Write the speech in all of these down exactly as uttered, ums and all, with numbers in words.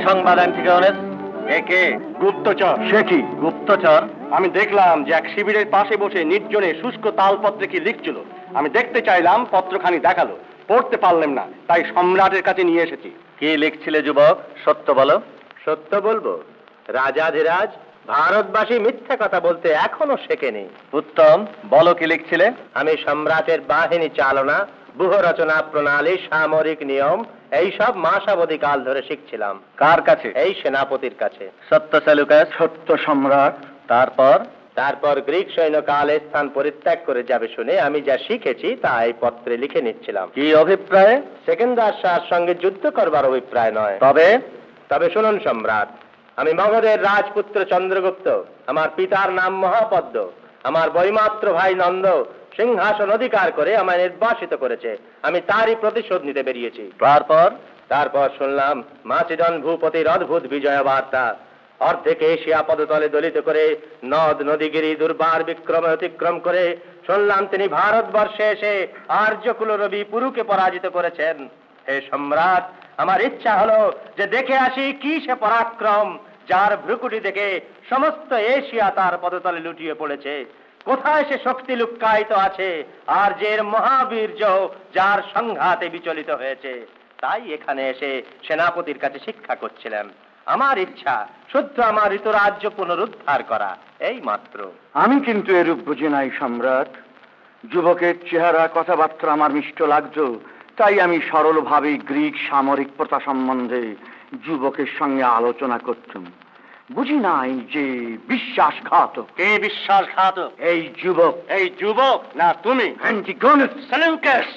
সংবাদ অ্যান্টিগনেস? একে গুপ্তচর। সে কি গুপ্তচর? আমি দেখলাম যে এক শিবিরের পাশে বসে নির্জনে শুষ্ক তালপত্রে কি লিখছিল। আমি দেখতে চাইলাম, পত্রখানি দেখালো, পড়তে পারলাম না, তাই সম্রাটের কাছে নিয়ে এসেছি। কি লিখছিলে যুবক, সত্য বলো। সত্য বলবো রাজাধিরাজ, ভারতবাসী মিথ্যা কথা বলতে এখনো শেখেনি। উত্তম, বলো কি লিখছিলে। আমি সম্রাটের বাহিনী চালনা, ব্যূহ রচনা প্রণালী, সামরিক নিয়ম এইসব মাসাবধি কাল ধরে শিখছিলাম। কার কাছে? এই সেনাপতির কাছে। সত্য সেলুকাস। সত্য সম্রাট। তারপর? তারপর গ্রিক সৈন্য কাল স্থান পরিত্যাগ করে যাবে শুনে আমি যা শিখেছি তা এই পত্রে লিখে নিচ্ছিলাম। কি অভিপ্রায়? সেকেন্দার শাহর সঙ্গে যুদ্ধ করবার অভিপ্রায় নয়। তবে? তবে শুনুন সম্রাট, আমি মগধের রাজপুত্র চন্দ্রগুপ্ত, আমার পিতার নাম মহাপদ্ম, আমার বৈমাত্র ভাই নন্দ সিংহাসন অধিকার করে আমায় নির্বাসিত করেছে। আমি তারই প্রতিশোধ নিতে বেরিয়েছি। তারপর? তারপর শুনলাম মাচিডন ভূপতির অদ্ভুত বিজয় বার্তা। অর্ধেক এশিয়া পদতলে দলিত করে নদ নদীগিরি দুর্বার বিক্রমে অতিক্রম করে শুনলাম তিনি ভারতবর্ষে এসে আর্যকুল রবি পুরুকে পরাজিত করেছেন। হে সম্রাট, আমার ইচ্ছা হলো যে দেখে আসি কি সে পরাক্রম, যার ভ্রুকুটি দেখে সমস্ত এশিয়া তার পদতলে লুটিয়ে পড়েছে। কোথায় সে শক্তি লুক্কায়িত আছে, আর যে মহাবীর্য যার সংঘাতে বিচলিত হয়েছে। তাই এখানে এসে সেনাপতির কাছে শিক্ষা করছিলাম। আমার ইচ্ছা শুদ্ধ আমার ঋতুরাজ্য পুনরুদ্ধার করা, এই মাত্র। আমি কিন্তু এরূপ বুঝি নাই সম্রাট। যুবকের চেহারা কথাবার্তা আমার মিষ্ট লাগতো, তাই আমি সরলভাবে গ্রিক সামরিক প্রথা সম্বন্ধে যুবকের সঙ্গে আলোচনা করতাম। বুঝি নাই যে বিশ্বাসঘাতক। কে বিশ্বাসঘাতক? এই যুবক। এই যুবক না তুমি? অ্যান্টিগনেস। সেলুকাস,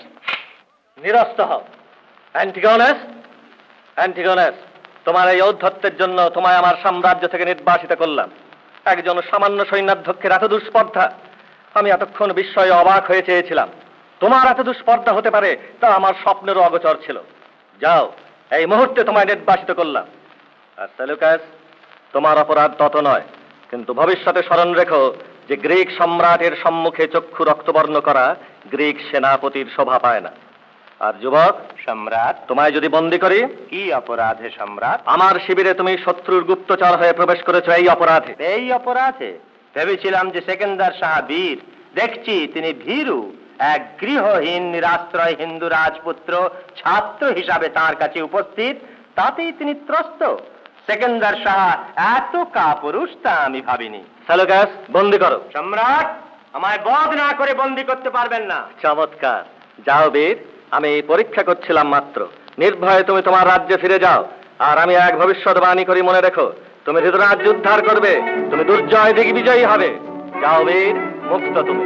নিরস্ত হও। অ্যান্টিগনেস, অ্যান্টিগনেস, তোমার এই ঔদ্ধত্যের জন্য তোমায় আমার সাম্রাজ্য থেকে নির্বাসিত করলাম। একজন সামান্য সৈন্যাধ্যক্ষের এত দুঃস্পর্ধা, আমি এতক্ষণ বিস্ময়ে অবাক হয়ে চেয়েছিলাম। তোমার এত দুঃস্পর্ধা হতে পারে তা আমার স্বপ্নেরও অগোচর ছিল। যাও, এই মুহূর্তে তোমায় নির্বাসিত করলাম। আর সেলুকাস, তোমার অপরাধ তত নয়, কিন্তু ভবিষ্যতে স্মরণ রেখো যে গ্রিক সম্রাটের সম্মুখে চক্ষু রক্তবর্ণ করা গ্রিক সেনাপতির শোভা পায় না। আর যুবক সম্রাট, তোমায় যদি বন্দী করি? কি অপরাধে সম্রাট? আমার শিবিরে তুমি শত্রুর গুপ্তচর হয়ে প্রবেশ করেছো, এই অপরাধে। এই অপরাধে? ভেবেছিলাম যে সেকেন্দার শাহ বীর, দেখছি তিনি ভীরু। এক গৃহহীন নিরাশ্রয় হিন্দু রাজপুত্র ছাত্র হিসাবে তার কাছে উপস্থিত, তাতেই তিনি ত্রস্ত। সেকেন্দার শাহ এত কাপুরুষ তা আমি ভাবিনি। সেলুকাস, বন্দী করো। সম্রাট, আমায় বধ না করে বন্দী করতে পারবেন না। চমৎকার। যাও বীর, আমি পরীক্ষা করছিলাম মাত্র। নির্ভয়ে তুমি তোমার রাজ্যে ফিরে যাও। আর আমি এক ভবিষ্যৎবাণী করি, মনে রেখো, তুমি ধৃতরাজ্য উদ্ধার করবে, তুমি দুর্জয় দিগ্ বিজয়ী হবে। যাও বীর, মুক্ত তুমি।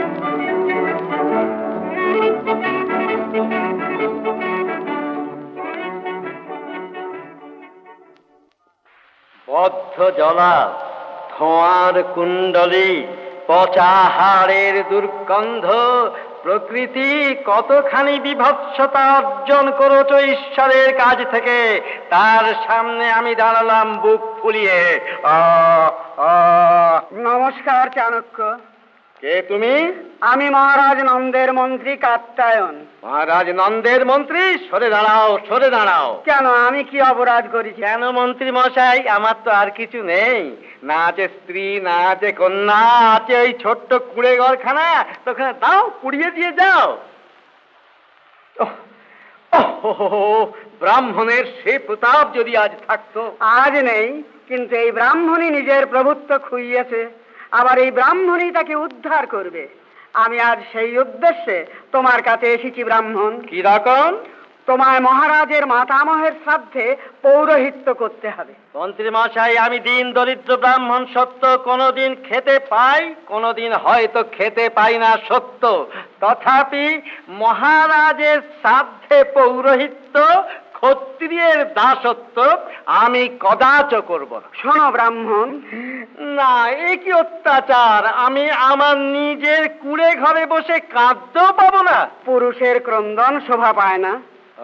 বদ্ধ জলা, ধোঁয়ার কুণ্ডলী, পচা হাড়ের দুর্গন্ধ, প্রকৃতি কতখানি বিভৎসতা অর্জন করেছ ঈশ্বরের কাজ থেকে, তার সামনে আমি দাঁড়ালাম বুক ফুলিয়ে। নমস্কার চাণক্য। কে তুমি? আমি মহারাজ নন্দের মন্ত্রী কাত্যায়ন। মহারাজ নন্দের মন্ত্রী? সরে দাঁড়াও, সরে দাঁড়াও। কেন, আমি কি অপরাধ করেছি? কেন মন্ত্রী মশাই, আমার তো আর কিছু নেই। না আছে স্ত্রী, না আছে কন্যা, আছে ওই ছোট্ট কুড়ে ঘরখানা। তোখানে দাও, পুড়িয়ে দিয়ে যাও। ব্রাহ্মণের সে প্রতাপ যদি আজ থাকতো। আজ নেই, কিন্তু এই ব্রাহ্মণই নিজের প্রভুত্ব খুইয়েছে, আবার এই ব্রাহ্মণই তাকে উদ্ধার করবে। আমি আজ সেই উদ্দেশ্যে তোমার কাছে এসেছি ব্রাহ্মণ। কি রকম? তোমায় মহারাজের মাতামহের শ্রাদ্ধে পৌরোহিত্য করতে হবে। মন্ত্রী মশাই, আমি দিন দরিদ্র ব্রাহ্মণ সত্য, কোনোদিন খেতে পাই, কোনোদিন হয়তো খেতে পাই না সত্য, তথাপি মহারাজের শ্রাদ্ধে পৌরোহিত্য, ক্ষত্রিয়ের দাসত্ব আমি কদাচ করব না। শোনো ব্রাহ্মণ, না, এ কি অত্যাচার! আমি আমার নিজের কুড়ে ঘরে বসে কাঁদতেও পাবো না। পুরুষের ক্রন্দন শোভা পায় না।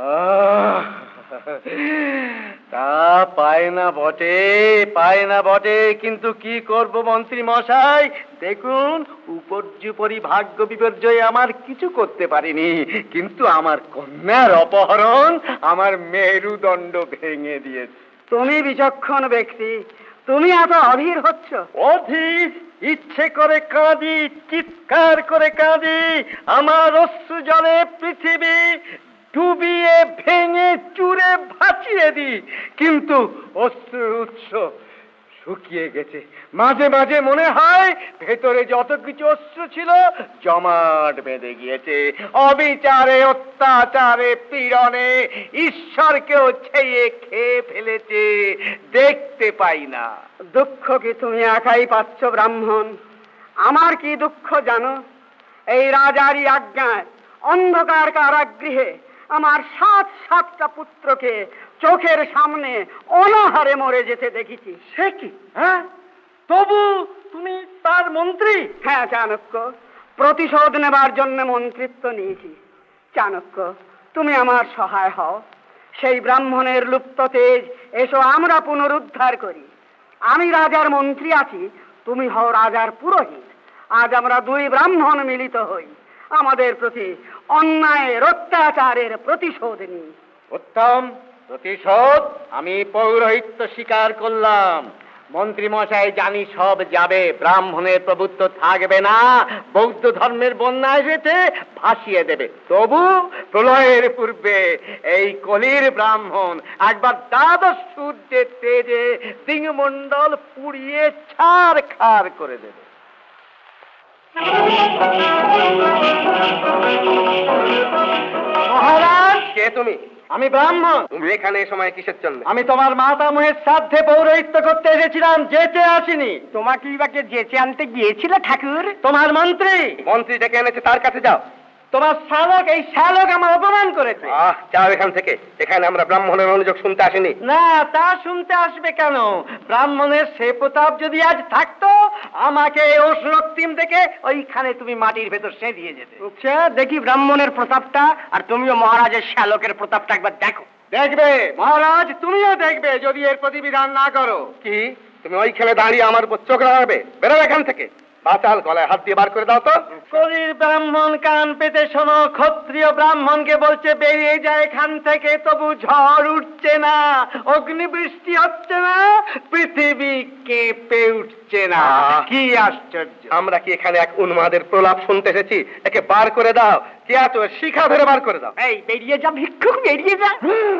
তা পায় না বটে, পায় না বটে, কিন্তু কি করব মন্ত্রী মশাই? দেখুন, উপর্যুপরি ভাগ্য বিপর্যয়ে আমার কিছু করতে পারিনি, কিন্তু আমার কন্যার অপহরণ আমার মেরুদণ্ড ভেঙে দিয়েছে। তুমি বিচক্ষণ ব্যক্তি, তুমি এত অধীর হচ্ছ। অধীর? ইচ্ছে করে কাঁদি, চিৎকার করে কাঁদি, আমার অশ্রু জলে পৃথিবী ডুবিয়ে ভেঙে চুরে ভাসিয়ে দিই, কিন্তু অশ্রুর উৎস শুকিয়ে গেছে। মাঝে মাঝে মনে হয় ভেতরে যত কিছু অশ্রু ছিল জমাট বেঁধে গিয়েছে। অবিচারে, অত্যাচারে, পীড়নে ঈশ্বরকেও ছেয়ে খেয়ে ফেলেছে, দেখতে পাই না। দুঃখ কি তুমি একাই পাচ্ছ ব্রাহ্মণ? আমার কি দুঃখ জানো? এই রাজারই আজ্ঞায় অন্ধকার কারাগৃহে আমার সাত সাতটা পুত্রকে চোখের সামনে অনাহারে মরে যেতে দেখেছি। সে কি? হ্যাঁ, তবু তুমি তার মন্ত্রী? হ্যাঁ চাণক্য, প্রতিশোধ নেবার জন্য মন্ত্রিত্ব নিয়েছি। চাণক্য, তুমি আমার সহায় হও। সেই ব্রাহ্মণের লুপ্ত তেজ এসো আমরা পুনরুদ্ধার করি। আমি রাজার মন্ত্রী আছি, তুমি হও রাজার পুরোহিত। আজ আমরা দুই ব্রাহ্মণ মিলিত হই, আমাদের প্রতি অন্যায়ের অত্যাচারের প্রতিশোধ নিই। উত্তম, প্রতিশোধ। আমি পৌরোহিত্য স্বীকার করলাম। মন্ত্রী মশাই জানি সব যাবে, ব্রাহ্মণের প্রভুত্ব থাকবে না, বৌদ্ধ ধর্মের বন্যা এসেছে, ভাসিয়ে দেবে। তবু প্রলয়ের পূর্বে এই কলির ব্রাহ্মণ একবার দ্বাদশ সূর্যের তেজে দিংমণ্ডল পুড়িয়ে ছাড় খাড় করে দেবে। মহারাজ, কে তুমি? আমি ব্রাহ্মণ। তুমি এখানে এ সময় কিসের জন্য? আমি তোমার মাতামহের শ্রাদ্ধে পৌরোহিত্য করতে এসেছিলাম, যেতে আসিনি। তোমাকে বাকে যেচে আনতে গিয়েছিল ঠাকুর? তোমার মন্ত্রী মন্ত্রী ডেকে এনেছে, তার কাছে যাও। তোমার শালক, এই শালক আমার অপমান করেছে। আহ, যাও এখান থেকে। এখানে আমরা ব্রাহ্মণের অনুযোগ শুনতে আসিনি। না, তা শুনতে আসবে কেন? ব্রাহ্মণের সে প্রতাপ যদি আজ থাকতো, আমাকে অসুরক্তিম দেখে ওইখানে তুমি মাটির ভেতর সে দিয়ে যেতে। আচ্ছা, দেখি ব্রাহ্মণের প্রতাপটা, আর তুমিও মহারাজের শালকের প্রতাপটা একবার দেখো। দেখবে মহারাজ, তুমিও দেখবে যদি এর প্রতিবিধান না করো। কি তুমি ওইখানে দাঁড়িয়ে আমার উপর চোখ রাখবে? বেরো এখান থেকে। বাচাল, গলায় হাত দিয়ে বার করে দাও তো। কলির ব্রাহ্মণ কান পেতে শোনো, ক্ষত্রিয় ব্রাহ্মণকে বলছে বেরিয়ে যায় এখান থেকে, তবু ঝড় উঠছে না, অগ্নিবৃষ্টি হচ্ছে না, পৃথিবী কেঁপে উঠছে না। কি আশ্চর্য! আমরা কি এখানে এক উন্মাদের প্রলাপ শুনতে এসেছি? একে বার করে দাও। কে আছো? শিখা ধরে বার করে দাও। এই বেরিয়ে যা ভিক্ষুক, বেরিয়ে যা।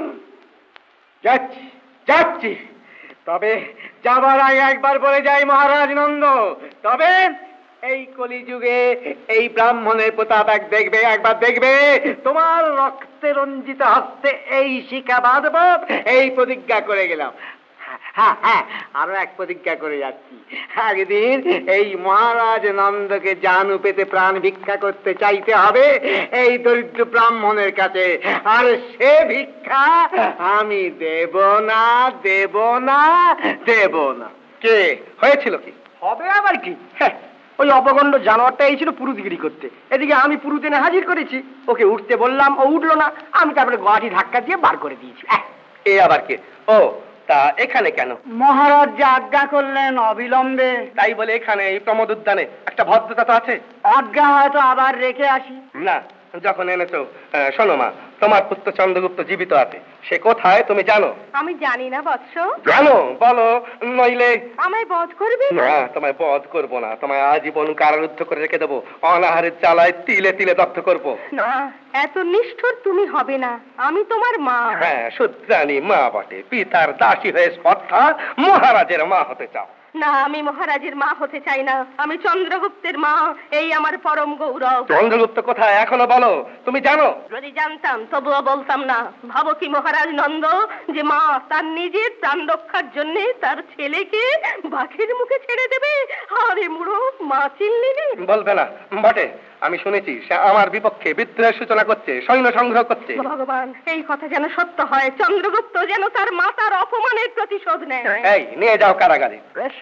যাচ্ছি যাচ্ছি তবে যাবার আগে একবার বলে যাই মহারাজ নন্দ, তবে এই কলিযুগে এই ব্রাহ্মণের প্রতাপ এক দেখবে, একবার দেখবে। তোমার রক্তে রঞ্জিত হস্তে এই শিখা বাঁধব, এই প্রতিজ্ঞা করে গেলাম। হ্যাঁ হ্যাঁ, আরো এক প্রতিজ্ঞা করে যাচ্ছি। একদিন এই মহারাজ নন্দকে জানু পেতে প্রাণ ভিক্ষা করতে চাইতে হবে এই দরিদ্র ব্রাহ্মণের কাছে, আর সে ভিক্ষা আমি দেব না, দেব না, দেব না। কে হয়েছিল? কি হবে আবার কি? হ্যাঁ, ওই অপগণ্ড জানোয়ারটা এই ছিল পুরুতগিরি করতে। এদিকে আমি পুরুত এনে হাজির করেছি, ওকে উঠতে বললাম, ও উঠলো না, আমি তারপরে গলাটি ধাক্কা দিয়ে বার করে দিয়েছি। এ আবার কে? ও, তা এখানে কেন? মহারাজ যে আজ্ঞা করলেন অবিলম্বে। তাই বলে এখানে এই প্রমোদ উদ্যানে একটা ভদ্রতা তো আছে। আজ্ঞা হয়তো আবার রেখে আসি। না, যখন এনেছো, শোনো মা, তোমার পুত্র চন্দ্রগুপ্ত জীবিত আছে। সে কোথায় তুমি জানো? আমি জানি না বৎস। জানো? বলো, নইলে আমায় বধ করবে? না, তোমায় বধ করবো না, তোমায় আজীবন কারারুদ্ধ করে রেখে দেবো, অনাহারের জ্বালায় তিলে তিলে দগ্ধ করবো। না, এত নিষ্ঠুর তুমি হবে না। আমি তোমার মা। হ্যাঁ, শুদ্রানী মা বটে, পিতার দাসী হয়ে স্পর্ধা মহারাজের মা হতে চাও? না, আমি মহারাজের মা হতে চাই না, আমি চন্দ্রগুপ্তের মা, এই আমার পরম গৌরব। চন্দ্রগুপ্ত কোথায় এখনো বলো, তুমি জানো? যদি জানতাম তবুও বলতাম না। ভাবো কি মহারাজ নন্দ, যে মা তার নিজের প্রাণ রক্ষার জন্য তার ছেলেকে বাঘের মুখে ছেড়ে দেবে? আরে মুড়ো, মা চিনলি? বলবে না বটে, আমি শুনেছি সে আমার বিপক্ষে বিদ্রোহের সূচনা করছে, সৈন্য সংগ্রহ করছে। ভগবান, এই কথা যেন সত্য হয়, চন্দ্রগুপ্ত যেন তার মাতার অপমানের প্রতিশোধ নেয়। এই নিয়ে যাও কারাগারে।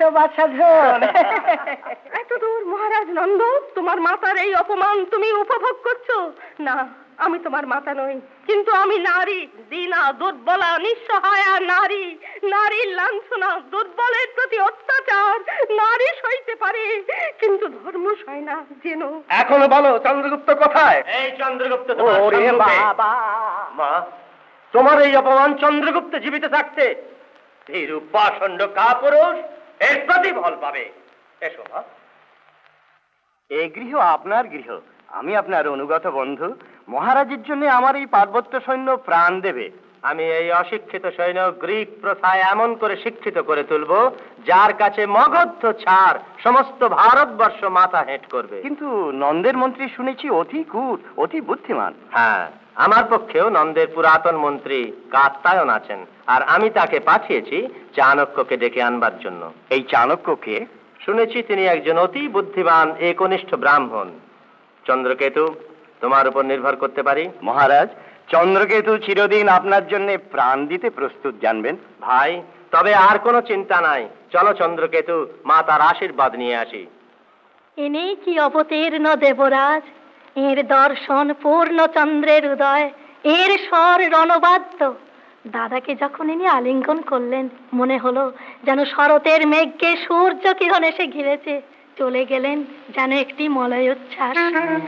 এত দূর মহারাজ নন্দ, তোমার মাতার এই অপমান তুমি উপভোগ করছো না। আমি তোমার মাতা নই, কিন্তু আমি নারী, দীনা, দুর্বলা, নিঃসহায়া নারী। নারীর লাঞ্ছনা, দুর্বলের প্রতি অত্যাচার নারী সইতে পারে, কিন্তু ধর্ম সয় না, যেন। এখনো বলো চন্দ্রগুপ্ত কোথায়? এই চন্দ্রগুপ্ত। ওরে বাবা! মা, তোমার এই অপমান চন্দ্রগুপ্ত জীবিত থাকতে এইরূপ পাষণ্ড কাপুরুষ এর প্রতিফল পাবে। এসো মা। এই গৃহ আপনার গৃহ, আমি আপনার অনুগত বন্ধু। মহারাজের জন্য আমার এই পার্বত্য সৈন্য প্রাণ দেবে। আমি এই অশিক্ষিত সৈন্য গ্রিক প্রথায় এমন করে শিক্ষিত করে তুলব, যার কাছে মগধ ছাড় সমস্ত ভারতবর্ষ মাথা হেঁট করবে। কিন্তু নন্দের মন্ত্রী শুনেছি অতি কূট, অতি বুদ্ধিমান। হ্যাঁ, আমার পক্ষেও নন্দের পুরাতন মন্ত্রী কাত্যায়ন আছেন, আর আমি তাকে পাঠিয়েছি চাণক্যকে ডেকে আনবার জন্য। এই চাণক্যকে? শুনেছি তিনি একজন অতি বুদ্ধিমান একনিষ্ঠ ব্রাহ্মণ। চন্দ্রকেতু, তোমার উপর নির্ভর করতে পারি? মহারাজ, চন্দ্রকেতু চিরদিন আপনার জন্য প্রাণ দিতে প্রস্তুত, জানবেন। ভাই, তবে আর কোনো চিন্তা নাই। চলো চন্দ্রকেতু, মা তার আশীর্বাদ নিয়ে আসি। ইনি কি অবতীর্ণ দেবরাজ, এর দর্শন পূর্ণ চন্দ্রের উদয়, এর স্বর রণবাদ্য। দাদাকে যখন ইনি আলিঙ্গন করলেন, মনে হলো যেন শরতের মেঘকে সূর্য কিরণ এসে ঘিরেছে। চলে গেলেন যেন একটি মলয়োচ্ছ্বাস।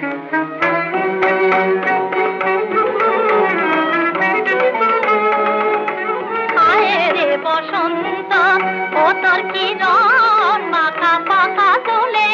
রে বসন্ত ও তোর কিরণ মাখা পাখা তোলে,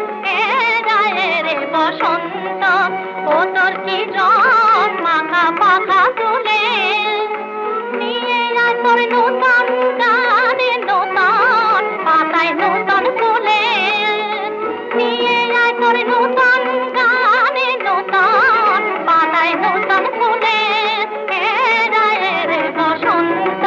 রে বসন্ত ও তোর কিরণ মাখা পাখা তোলে, নিয়ে আয় তোর নূতন গানে নূতন পাতায় নূতন ফুলে, নিয়ে আয় তোর নূতন গানে নূতন পাতায় নূতন ফুলে, রে বসন্ত।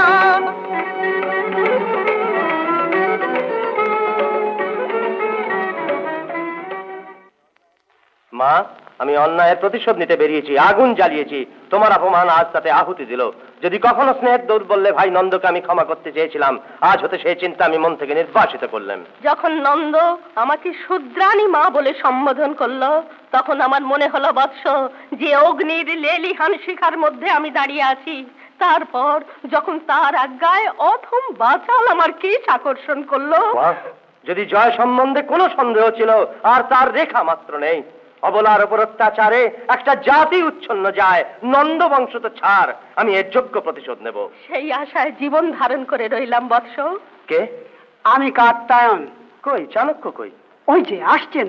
মা, আমি অন্যায়ের প্রতিশোধ নিতে বেরিয়েছি, আগুন জ্বালিয়েছি। তোমার অপমান আজ তাতে আহুতি দিল। যদি কখনো স্নেহের দৌড় বললে ভাই নন্দকে আমি ক্ষমা করতে চেয়েছিলাম, আজ হতে সেই চিন্তা আমি মন থেকে নির্বাসিত করলাম। যখন নন্দ আমাকে শুদ্রাণী মা বলে সম্বোধন করলো, তখন আমার মনে হলো বৎস যে অগ্নির লেলিহান শিখার মধ্যে আমি দাঁড়িয়ে আছি। তারপর যখন তার আজ্ঞায় অথম বাচাল আমার কেশ আকর্ষণ করলো। যদি জয় সম্বন্ধে কোনো সন্দেহ ছিল, আর তার রেখা মাত্র নেই। অবলার উপর অত্যাচারে একটা জাতি উচ্ছন্ন যায়, নন্দ বংশ তো ছাড়। আমি এর যোগ্য প্রতিশোধ নেব। সেই আশায় জীবন ধারণ করে রইলাম বৎস। কে? আমি কাত্যায়ন। কই চাণক্য কই? ওই যে আসছেন।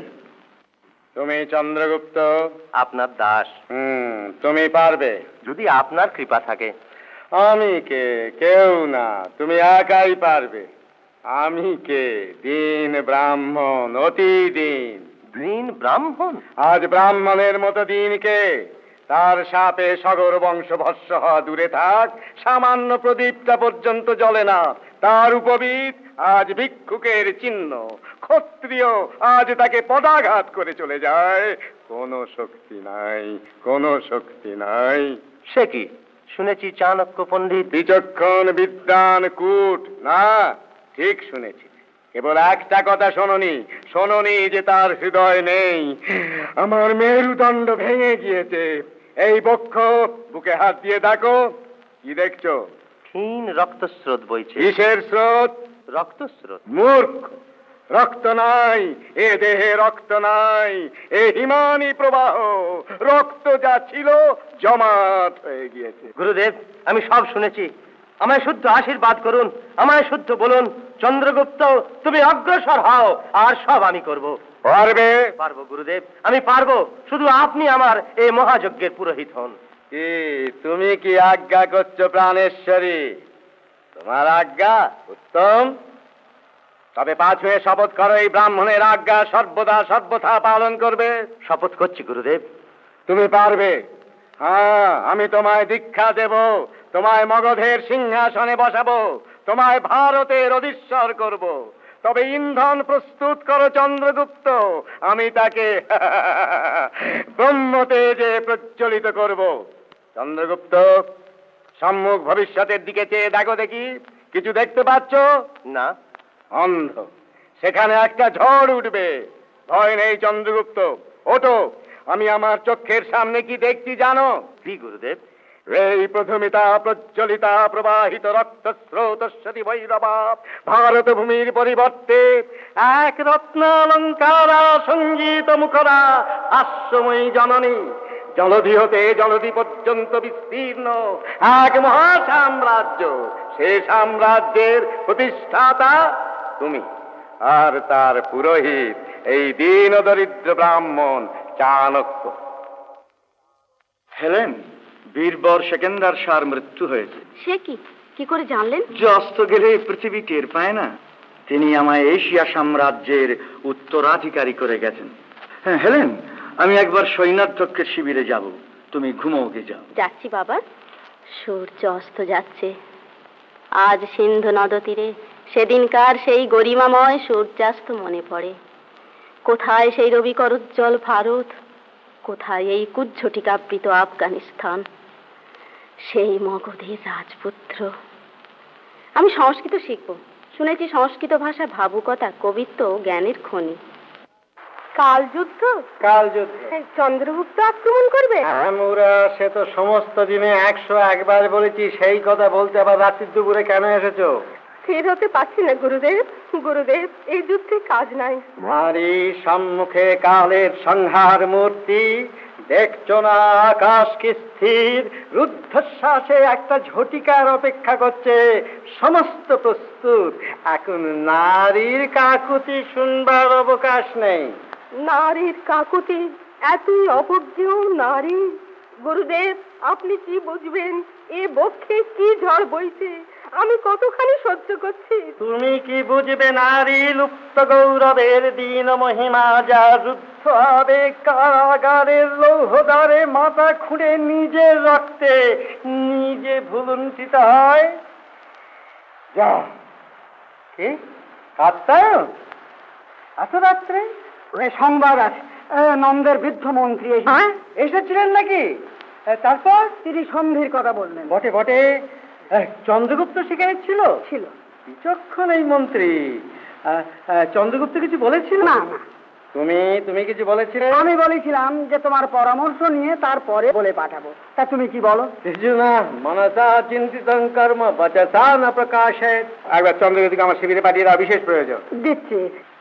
তুমি চন্দ্রগুপ্ত? আপনার দাস। হুম, তুমি পারবে যদি আপনার কৃপা থাকে। আমি কে? কেউ না, তুমি একাই পারবে। আমি কে? দীন ব্রাহ্মণ, অতি দীন। দীন ব্রাহ্মণ? আজ ব্রাহ্মণের মতো দিনকে? তার শাপে সগর বংশ ভস্য হওয়া দূরে থাক, সামান্য প্রদীপটা পর্যন্ত জ্বলে না। তার উপবিদ আজ ভিক্ষুকের চিহ্ন। ক্ষত্রিয় আজ তাকে পদাঘাত করে চলে যায়। কোনো শক্তি নাই, কোনো শক্তি নাই। সে কি? শুনেছি চাণক্য পণ্ডিত বিচক্ষণ, বিদ্বান, কূট। না, ঠিক শুনেছি। কেবল একটা কথা শোনোনি, শোনোনি যে তার হৃদয় নেই। আমার মেরুদণ্ড ভেঙে গিয়েছে। এই বক্ষ, বুকে হাত দিয়ে দেখো। কি দেখছো? ক্ষীণ রক্তস্রোত বইছে। কিসের স্রোত? রক্তস্রোত। মূর্খ, রক্ত নাই এ দেহে, রক্ত নাই। এ হিমানি প্রবাহ। রক্ত যা ছিল জমাট হয়ে গিয়েছে। গুরুদেব, আমি সব শুনেছি। আমায় শুদ্ধ আশীর্বাদ করুন, আমায় শুদ্ধ বলুন। চন্দ্রগুপ্ত, তুমি অগ্রসর হও, আর সব আমি করব। পারবে? পারবো গুরুদেব, আমি পারবো। শুধু আপনি আমার এই মহাযজ্ঞের পুরোহিত হন। কি তুমি কি আজ্ঞা করছো প্রাণেশ্বরী? তোমার আজ্ঞা? উত্তম। তবে পাঁচ হয়ে শপথ করো, এই ব্রাহ্মণের আজ্ঞা সর্বদা সর্বথা পালন করবে। শপথ করছি গুরুদেব। তুমি পারবে? হ্যাঁ, আমি তোমায় দীক্ষা দেব, তোমায় মগধের সিংহাসনে বসাবো, তোমায় ভারতের অধীশ্বর করব। তবে ইন্ধন প্রস্তুত করো চন্দ্রগুপ্ত, আমি তাকে ব্রহ্মতেজে প্রজ্বলিত করব। চন্দ্রগুপ্ত, সম্মুখ ভবিষ্যতের দিকে চেয়ে দেখো দেখি, কিছু দেখতে পাচ্ছ? না। অন্ধ। সেখানে একটা ঝড় উঠবে। ভয় নেই চন্দ্রগুপ্ত, ওঠো। আমি আমার চোখের সামনে কি দেখছি জানো? কি গুরুদেব? এই প্রথমিতা প্রজ্বলিতা প্রবাহিত রক্ত স্রোতস্বতী ভৈরবা ভারত ভূমির পরিবর্তে এক রত্নালঙ্কারা সঙ্গীত মুখরা হাস্যময়ী জননী জলধি হতে জলধি পর্যন্ত বিস্তীর্ণ এক মহা সাম্রাজ্য। সে সাম্রাজ্যের প্রতিষ্ঠাতা তুমি, আর তার পুরোহিত এই দীন দরিদ্র ব্রাহ্মণ চাণক্য। হেলেন, বীরবর সেকেন্দার শাহর মৃত্যু হয়েছে। সে কি কি করে জানলেন? যে অস্ত গেলে পৃথিবী টের পায় না। তিনি আমায় এশিয়া সাম্রাজ্যের উত্তরাধিকারী করে গেছেন। হ্যাঁ হেলেন, আমি একবার সৈন্যাধ্যক্ষের শিবিরে যাব, তুমি ঘুমোকে যাও। যাচ্ছি বাবা। সূর্য অস্ত যাচ্ছে। আজ সিন্ধু নদ তীরে সেদিনকার সেই গরিমাময় সূর্যাস্ত মনে পড়ে। কোথায় সেই রবিকর উজ্জ্বল ভারত, কোথায় এই কুজ্ঝটিকাবৃত আফগানিস্তান, সেই মগধের রাজপুত্র। আমি সংস্কৃত শিখব। শুনেছি সংস্কৃত ভাষা ভাবুকতা, কবিত্ব ও জ্ঞানের খনি। কাল যুদ্ধ? কাল যুদ্ধ। চন্দ্রগুপ্ত আক্রমণ করবে? আমরা সে তো সমস্ত দিনে একশো একবার বলেছি, সেই কথা বলতে আবার রাত্রির দুপুরে কেন এসেছো? স্থির হতে পারছি না গুরুদেব। গুরুদেব, এই যুদ্ধে কাজ নাই। ভারী সম্মুখে কালের সংহার মূর্তি, দেখছো না আকাশ কি স্থির, রুদ্ধশ্বাসে একটা ঝটিকার অপেক্ষা করছে। সমস্ত প্রস্তুত, এখন নারীর কাকুতি শুনবার অবকাশ নেই। নারীর কাকুতি? এতই অপজ্ঞ নারী? গুরুদেব, আপনি কি বুঝবেন? এ বক্ষে কি ঝড় বইছে, আমি কতখানি সহ্য করছি। তুমি কি বুঝবে নারী লুপ্ত গৌরবের দিন মহিমা, যা রুদ্ধ হবে কারাগারের লৌহদ্বারে, মাথা খুঁড়ে নিজের রক্তে নিজে ভুলুণ্ঠিত হয়। যা কি কাঁদতায় এত রাত্রে? সংবাদ আছে, নন্দের বৃদ্ধ মন্ত্রী এসেছিলেন নাকি? তারপর তিনি সন্ধির কথা বললেন। বটে বটে, চন্দ্রগুপ্ত সেখানে ছিল? ছিল। বিচক্ষণ এই মন্ত্রী। চন্দ্রগুপ্ত কিছু বলেছিল? না না। তুমি তুমি কিছু বলেছিলে? আমি বলেছিলাম যে তোমার পরামর্শ নিয়ে তারপরে বলে পাঠাবো। তা তুমি কি বলো? কিছু না, মনসা চিন্তিত কর্ম বচসা না প্রকাশে। একবার চন্দ্রগুপ্তকে আমার শিবিরে পাঠিয়ে দেওয়া বিশেষ প্রয়োজন। দিচ্ছি।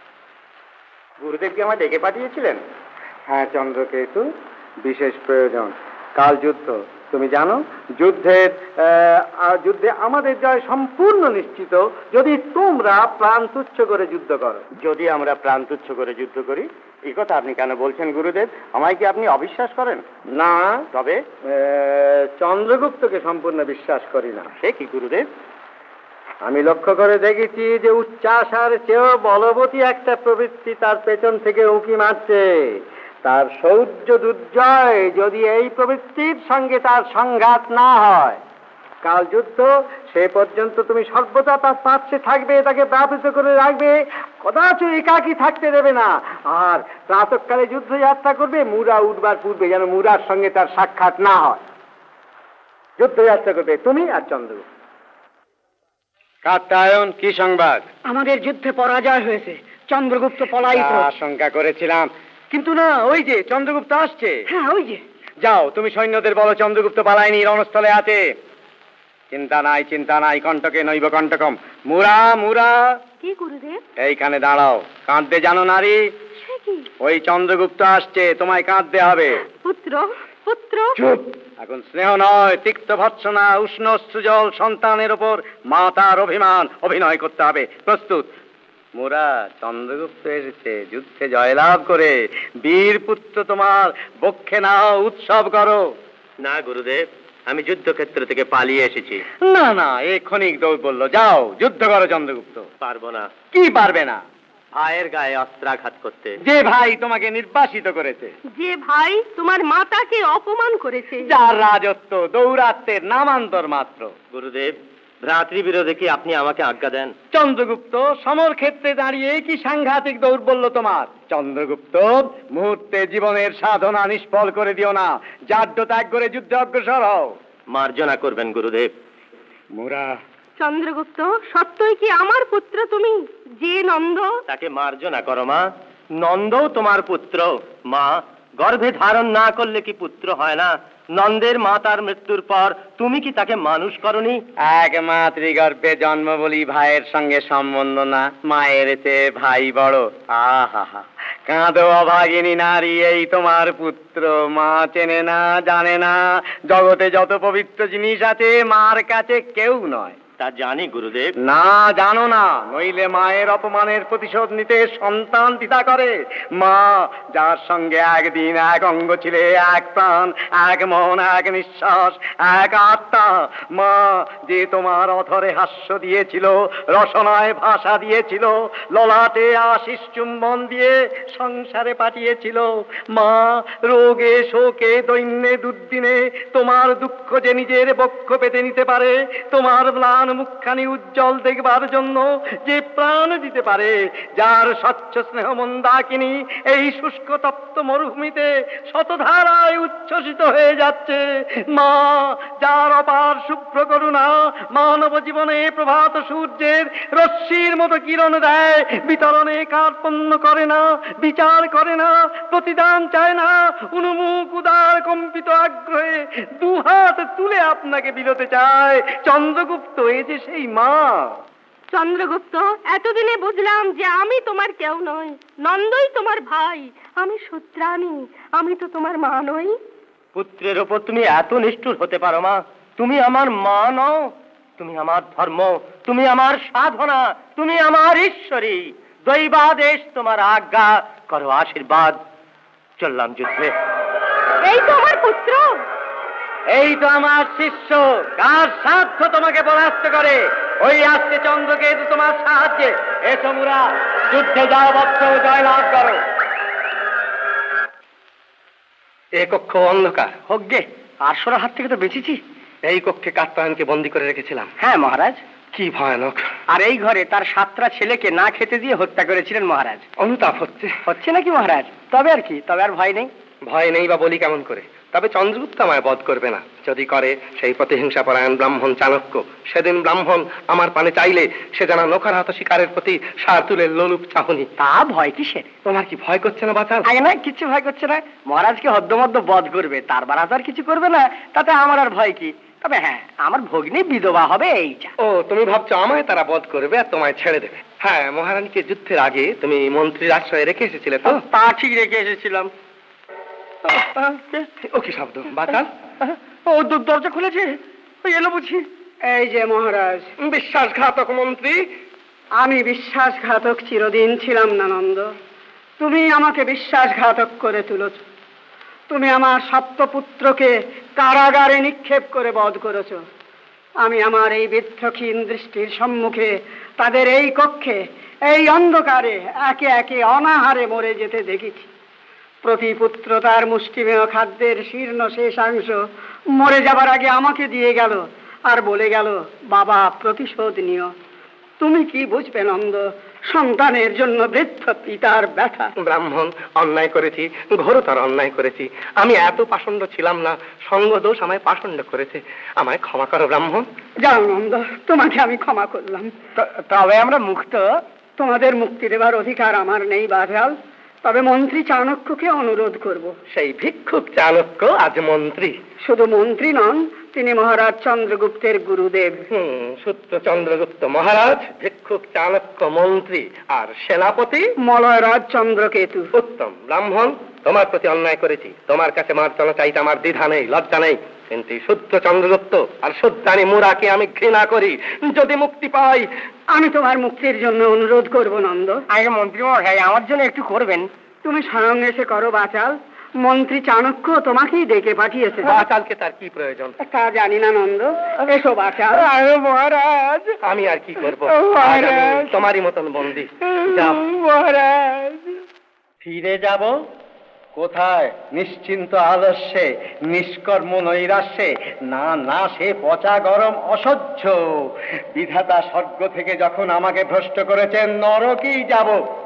গুরুদেব কি আমার ডেকে পাঠিয়েছিলেন? হ্যাঁ চন্দ্রকেতু, বিশেষ প্রয়োজন। কাল যুদ্ধ, তুমি জানো যুদ্ধের যুদ্ধে আমাদের জয় সম্পূর্ণ নিশ্চিত যদি তোমরা প্রাণ তুচ্ছ করে যুদ্ধ করো। যদি আমরা প্রাণ তুচ্ছ করে যুদ্ধ করি, এই কথা আপনি কেন বলছেন গুরুদেব? আমায় কি আপনি অবিশ্বাস করেন? না, তবে চন্দ্রগুপ্তকে সম্পূর্ণ বিশ্বাস করি না। সে কি গুরুদেব? আমি লক্ষ্য করে দেখেছি যে উচ্চাসার চেয়েও বলবতী একটা প্রবৃত্তি তার পেছন থেকে উঁকি মারছে। তার শৌর্য দুর্জয় যদি এই প্রবৃত্তির সঙ্গে তার সংঘাত না হয়, কাল যুদ্ধ সে পর্যন্ত তুমি সর্বদা তার পাশে থাকবে, তাকে ব্যাপৃত করে রাখবে, কদাচ একাকী থাকতে দেবে না। আর প্রাতঃকালে যুদ্ধযাত্রা করবে মুরা উঠবার পূর্বে, যেন মুরার সঙ্গে তার সাক্ষাৎ না হয়। যুদ্ধযাত্রা করবে তুমি আর চন্দ্রগুপ্ত। কাত্যায়ন, কি সংবাদ? আমাদের যুদ্ধে পরাজয় হয়েছে, চন্দ্রগুপ্ত পলায়িত। আশঙ্কা করেছিলাম, কিন্তু না, ওই যে চন্দ্রগুপ্ত আসছে। হ্যাঁ, ওই যে। যাও, তুমি সৈন্যদের বলো চন্দ্রগুপ্ত পালায়নি, রণস্থলে আছে। চিন্তা নাই, চিন্তা নাই, কণ্টকে নৈব কণ্টকম। মুরা মুরা। কি গুরুদেব? এইখানে দাঁড়াও। কাঁদতে জানো নারী? সে কি? ওই চন্দ্রগুপ্ত আসছে, তোমায় কাঁদতে হবে। পুত্র পুত্র। চুপ! এখন স্নেহ নয়, তিক্ত ভৎসনা, উষ্ণ অশ্রুজল সন্তানের ওপর মাতার অভিমান অভিনয় করতে হবে। প্রস্তুত? মোরা, চন্দ্রগুপ্ত এসেছে যুদ্ধে জয়লাভ করে। বীর পুত্র তোমার বক্ষে নাও, উৎসব করো। না গুরুদেব, আমি যুদ্ধক্ষেত্র থেকে পালিয়ে এসেছি। না না, এ ক্ষণিক দৌড় বললো। যাও, যুদ্ধ করো চন্দ্রগুপ্ত। পারবো না। কি পারবে না? ভাইয়ের গায়ে অস্ত্রাঘাত করতে। যে ভাই তোমাকে নির্বাসিত করেছে, যে ভাই তোমার মাতাকে অপমান করেছে, যার রাজত্ব দৌরাত্মের নামান্তর মাত্র। গুরুদেব, ভ্রাতৃ বিরোধে কি আপনি আমাকে আজ্ঞা দেন? চন্দ্রগুপ্ত, সমর ক্ষেত্রে দাঁড়িয়ে কি সাংঘাতিক দৌড় বলল তোমার? চন্দ্রগুপ্ত, মুহূর্তে জীবনের সাধনা নিষ্ফল করে দিও না। জাড্য ত্যাগ করে যুদ্ধে অগ্রসর হও। মার্জনা করবেন গুরুদেব। মুরা। চন্দ্রগুপ্ত, সত্যই কি আমার পুত্র তুমি, যে নন্দ? তাকে মার্জনা করো মা। নন্দও তোমার পুত্র। মা, গর্ভে ধারণ না করলে কি পুত্র হয় না? নন্দের মাতার মৃত্যুর পর তুমি কি তাকে মানুষ করনি? এক মাতৃগর্ভে জন্ম বলি ভাইয়ের সঙ্গে সম্বন্ধ না, মায়ের চেয়ে ভাই বড়। আহা হা, কাঁদো অভাগিনী নারী, এই তোমার পুত্র। মা চেনে না, জানে না, জগতে যত পবিত্র জিনিস আছে মার কাছে কেউ নয়। তা জানি গুরুদেব। না, জানো না, নইলে মায়ের অপমানের প্রতিশোধ নিতে সন্তান দ্বিধা করে। মা, যার সঙ্গে একদিন এক অঙ্গ ছিলে, এক প্রাণ, এক মন, এক নিঃশ্বাস, এক আত্মা। মা, যে তোমার অধরে হাস্য দিয়েছিল, রসনায় ভাষা দিয়েছিল, ললাটে আশিস চুম্বন দিয়ে সংসারে পাঠিয়েছিল। মা, রোগে শোকে দৈন্যে দুর্দিনে তোমার দুঃখ যে নিজের বক্ষ পেতে নিতে পারে, তোমার ম্লান মুখখানি উজ্জ্বল দেখবার জন্য যে প্রাণ দিতে পারে, যার স্বচ্ছ স্নেহ মন্দাকিনী এই শুষ্ক তপ্ত মরুভূমিতে শতধারায় উচ্ছ্বসিত হয়ে যাচ্ছে। মা, যার অপার শুভ্র করুণা মানব জীবনে প্রভাত সূর্যের রশ্মির মতো কিরণ দেয়, বিতরণে কার্পণ্য করে না, বিচার করে না, প্রতিদান চায় না, উন্মুখ উদার কম্পিত আগ্রহে দুহাত তুলে আপনাকে বিলতে চায়। চন্দ্রগুপ্ত, এই যে সেই মা। চন্দ্রগুপ্ত, এতদিনে বুঝলাম যে আমি তোমার কেউ নই, নন্দই তোমার ভাই। আমি সূত্রাণী, আমি তো তোমার মা নই। পুত্রের ওপর তুমি এত নিষ্ঠুর হতে পারো মা? তুমি আমার মা নও, তুমি আমার ধর্ম, তুমি আমার সাধনা, তুমি আমার ঈশ্বরী। দৈবাদেশ তোমার আজ্ঞা, করো আশীর্বাদ। চললাম যুদ্ধে। এই তো আমার পুত্র, এই তো আমার শিষ্য। কার সাধ্য তোমাকে পরাস্ত করে? ওই আসছে চন্দ্রকেতু তোমার সাহায্যে। এসো মুরা, যুদ্ধে যাও বৎস, জয়লাভ করো। এ কক্ষ অন্ধকার। হোক গে, আরশোর হাত থেকে তো বেঁচেছি। এই কক্ষে কাত্তায়নকে বন্দী করে রেখেছিলাম। হ্যাঁ মহারাজ। কি ভয়ানক! আর এই ঘরে তার সাতটা ছেলেকে না খেতে দিয়ে হত্যা করেছিলেন মহারাজ। অনুতাপ হচ্ছে। হচ্ছে নাকি মহারাজ? তবে আর কি, তবে আর ভয় নেই। ভয় নেই বা বলি কেমন করে? তবে চন্দ্রগুপ্ত আমায় বধ করবে না। যদি করে, সেই প্রতিহিংসা পরায়ণ ব্রাহ্মণ চাণক্য সেদিন ব্রাহ্মণ আমার পানে চাইলে সে জানা নৌকার হাত শিকারের প্রতি সার তুলে লোলুপ চাহনি। তা ভয় কিসের? তোমার কি ভয় করছে না বাচাল? আগে না, কিচ্ছু ভয় করছে না। মহারাজকে হদ্দমদ্দ বধ করবে, তার বারা তো আর কিছু করবে না, তাতে আমার আর ভয় কি? তবে হ্যাঁ, আমার ভগ্নী বিধবা হবে, এইটা। ও, তুমি ভাবছো আমায় তারা বধ করবে আর তোমায় ছেড়ে দেবে? হ্যাঁ, মহারানীকে যুদ্ধের আগে তুমি মন্ত্রীর আশ্রয়ে রেখে এসেছিলে তো? তা ঠিক রেখে এসেছিলাম। ও কি শব্দ বাচাল? ও দরজা খুলেছে, এলো বুঝি। এই যে মহারাজ। বিশ্বাসঘাতক মন্ত্রী। আমি বিশ্বাসঘাতক চিরদিন ছিলাম না নন্দ। তুমি আমাকে বিশ্বাসঘাতক করে তুলেছ। তুমি আমার সপ্তপুত্রকে কারাগারে নিক্ষেপ করে বধ করেছ। আমি আমার এই বিদ্রোহীন দৃষ্টির সম্মুখে তাদের এই কক্ষে, এই অন্ধকারে একে একে অনাহারে মরে যেতে দেখেছি। প্রতি পুত্র তার মুষ্টিমেয় খাদ্যের শীর্ণ শেষাংশ মরে যাবার আগে আমাকে দিয়ে গেল আর বলে গেল, বাবা প্রতিশোধ নিও। তুমি কি বুঝবে নন্দ, সন্তানের জন্য বৃদ্ধ পিতার ব্যথা? ব্রাহ্মণ, অন্যায় করেছি, ঘোরতর অন্যায় করেছি। আমি এত পাষণ্ড ছিলাম না, সঙ্গ দোষ আমায় পাষণ্ড করেছে। আমায় ক্ষমা করো ব্রাহ্মণ। যাও নন্দ, তোমাকে আমি ক্ষমা করলাম। তবে আমরা মুক্ত। তোমাদের মুক্তি দেবার অধিকার আমার নেই বাচাল, তবে মন্ত্রী চাণক্যকে অনুরোধ করব। সেই ভিক্ষুক চাণক্য আজ মন্ত্রী। শুধু মন্ত্রী নন, তিনি মহারাজ চন্দ্রগুপ্তের গুরুদেব। হুম, সত্য চন্দ্রগুপ্ত মহারাজ, ভিক্ষুক চাণক্য মন্ত্রী, আর সেনাপতি মলয়রাজ চন্দ্রকেতু। উত্তম। ব্রাহ্মণ, তোমার প্রতি অন্যায় করেছি, তোমার কাছে মার্জনা চাইতে আমার দ্বিধা নেই, লজ্জা নেই। কিন্তু শুদ্ধ চন্দ্রগুপ্ত আর শুদ্ধানী মুরাকে আমি ঘৃণা করি। যদি মুক্তি পাই, আমি তোমার মুক্তির জন্য অনুরোধ করব নন্দ। আগে মন্ত্রী মশাই, আমার জন্য একটু করবেন। তুমি স্বয়ং এসে করো বাচাল। মন্ত্রী চাণক্য তোমাকেই ডেকে পাঠিয়েছে। বাচালকে তার কি প্রয়োজন? তা জানি না নন্দ, এসো বাচাল। মহারাজ, আমি আর কি করবো? মহারাজ, তোমারই মতন বন্দী। যাও মহারাজ। ফিরে যাব কোথায়? নিশ্চিন্ত আলস্যে, নিষ্কর্ম নৈরাশ্যে? না না, সে পচা গরম অসহ্য। বিধাতা স্বর্গ থেকে যখন আমাকে ভ্রষ্ট করেছেন, নরকেই যাব।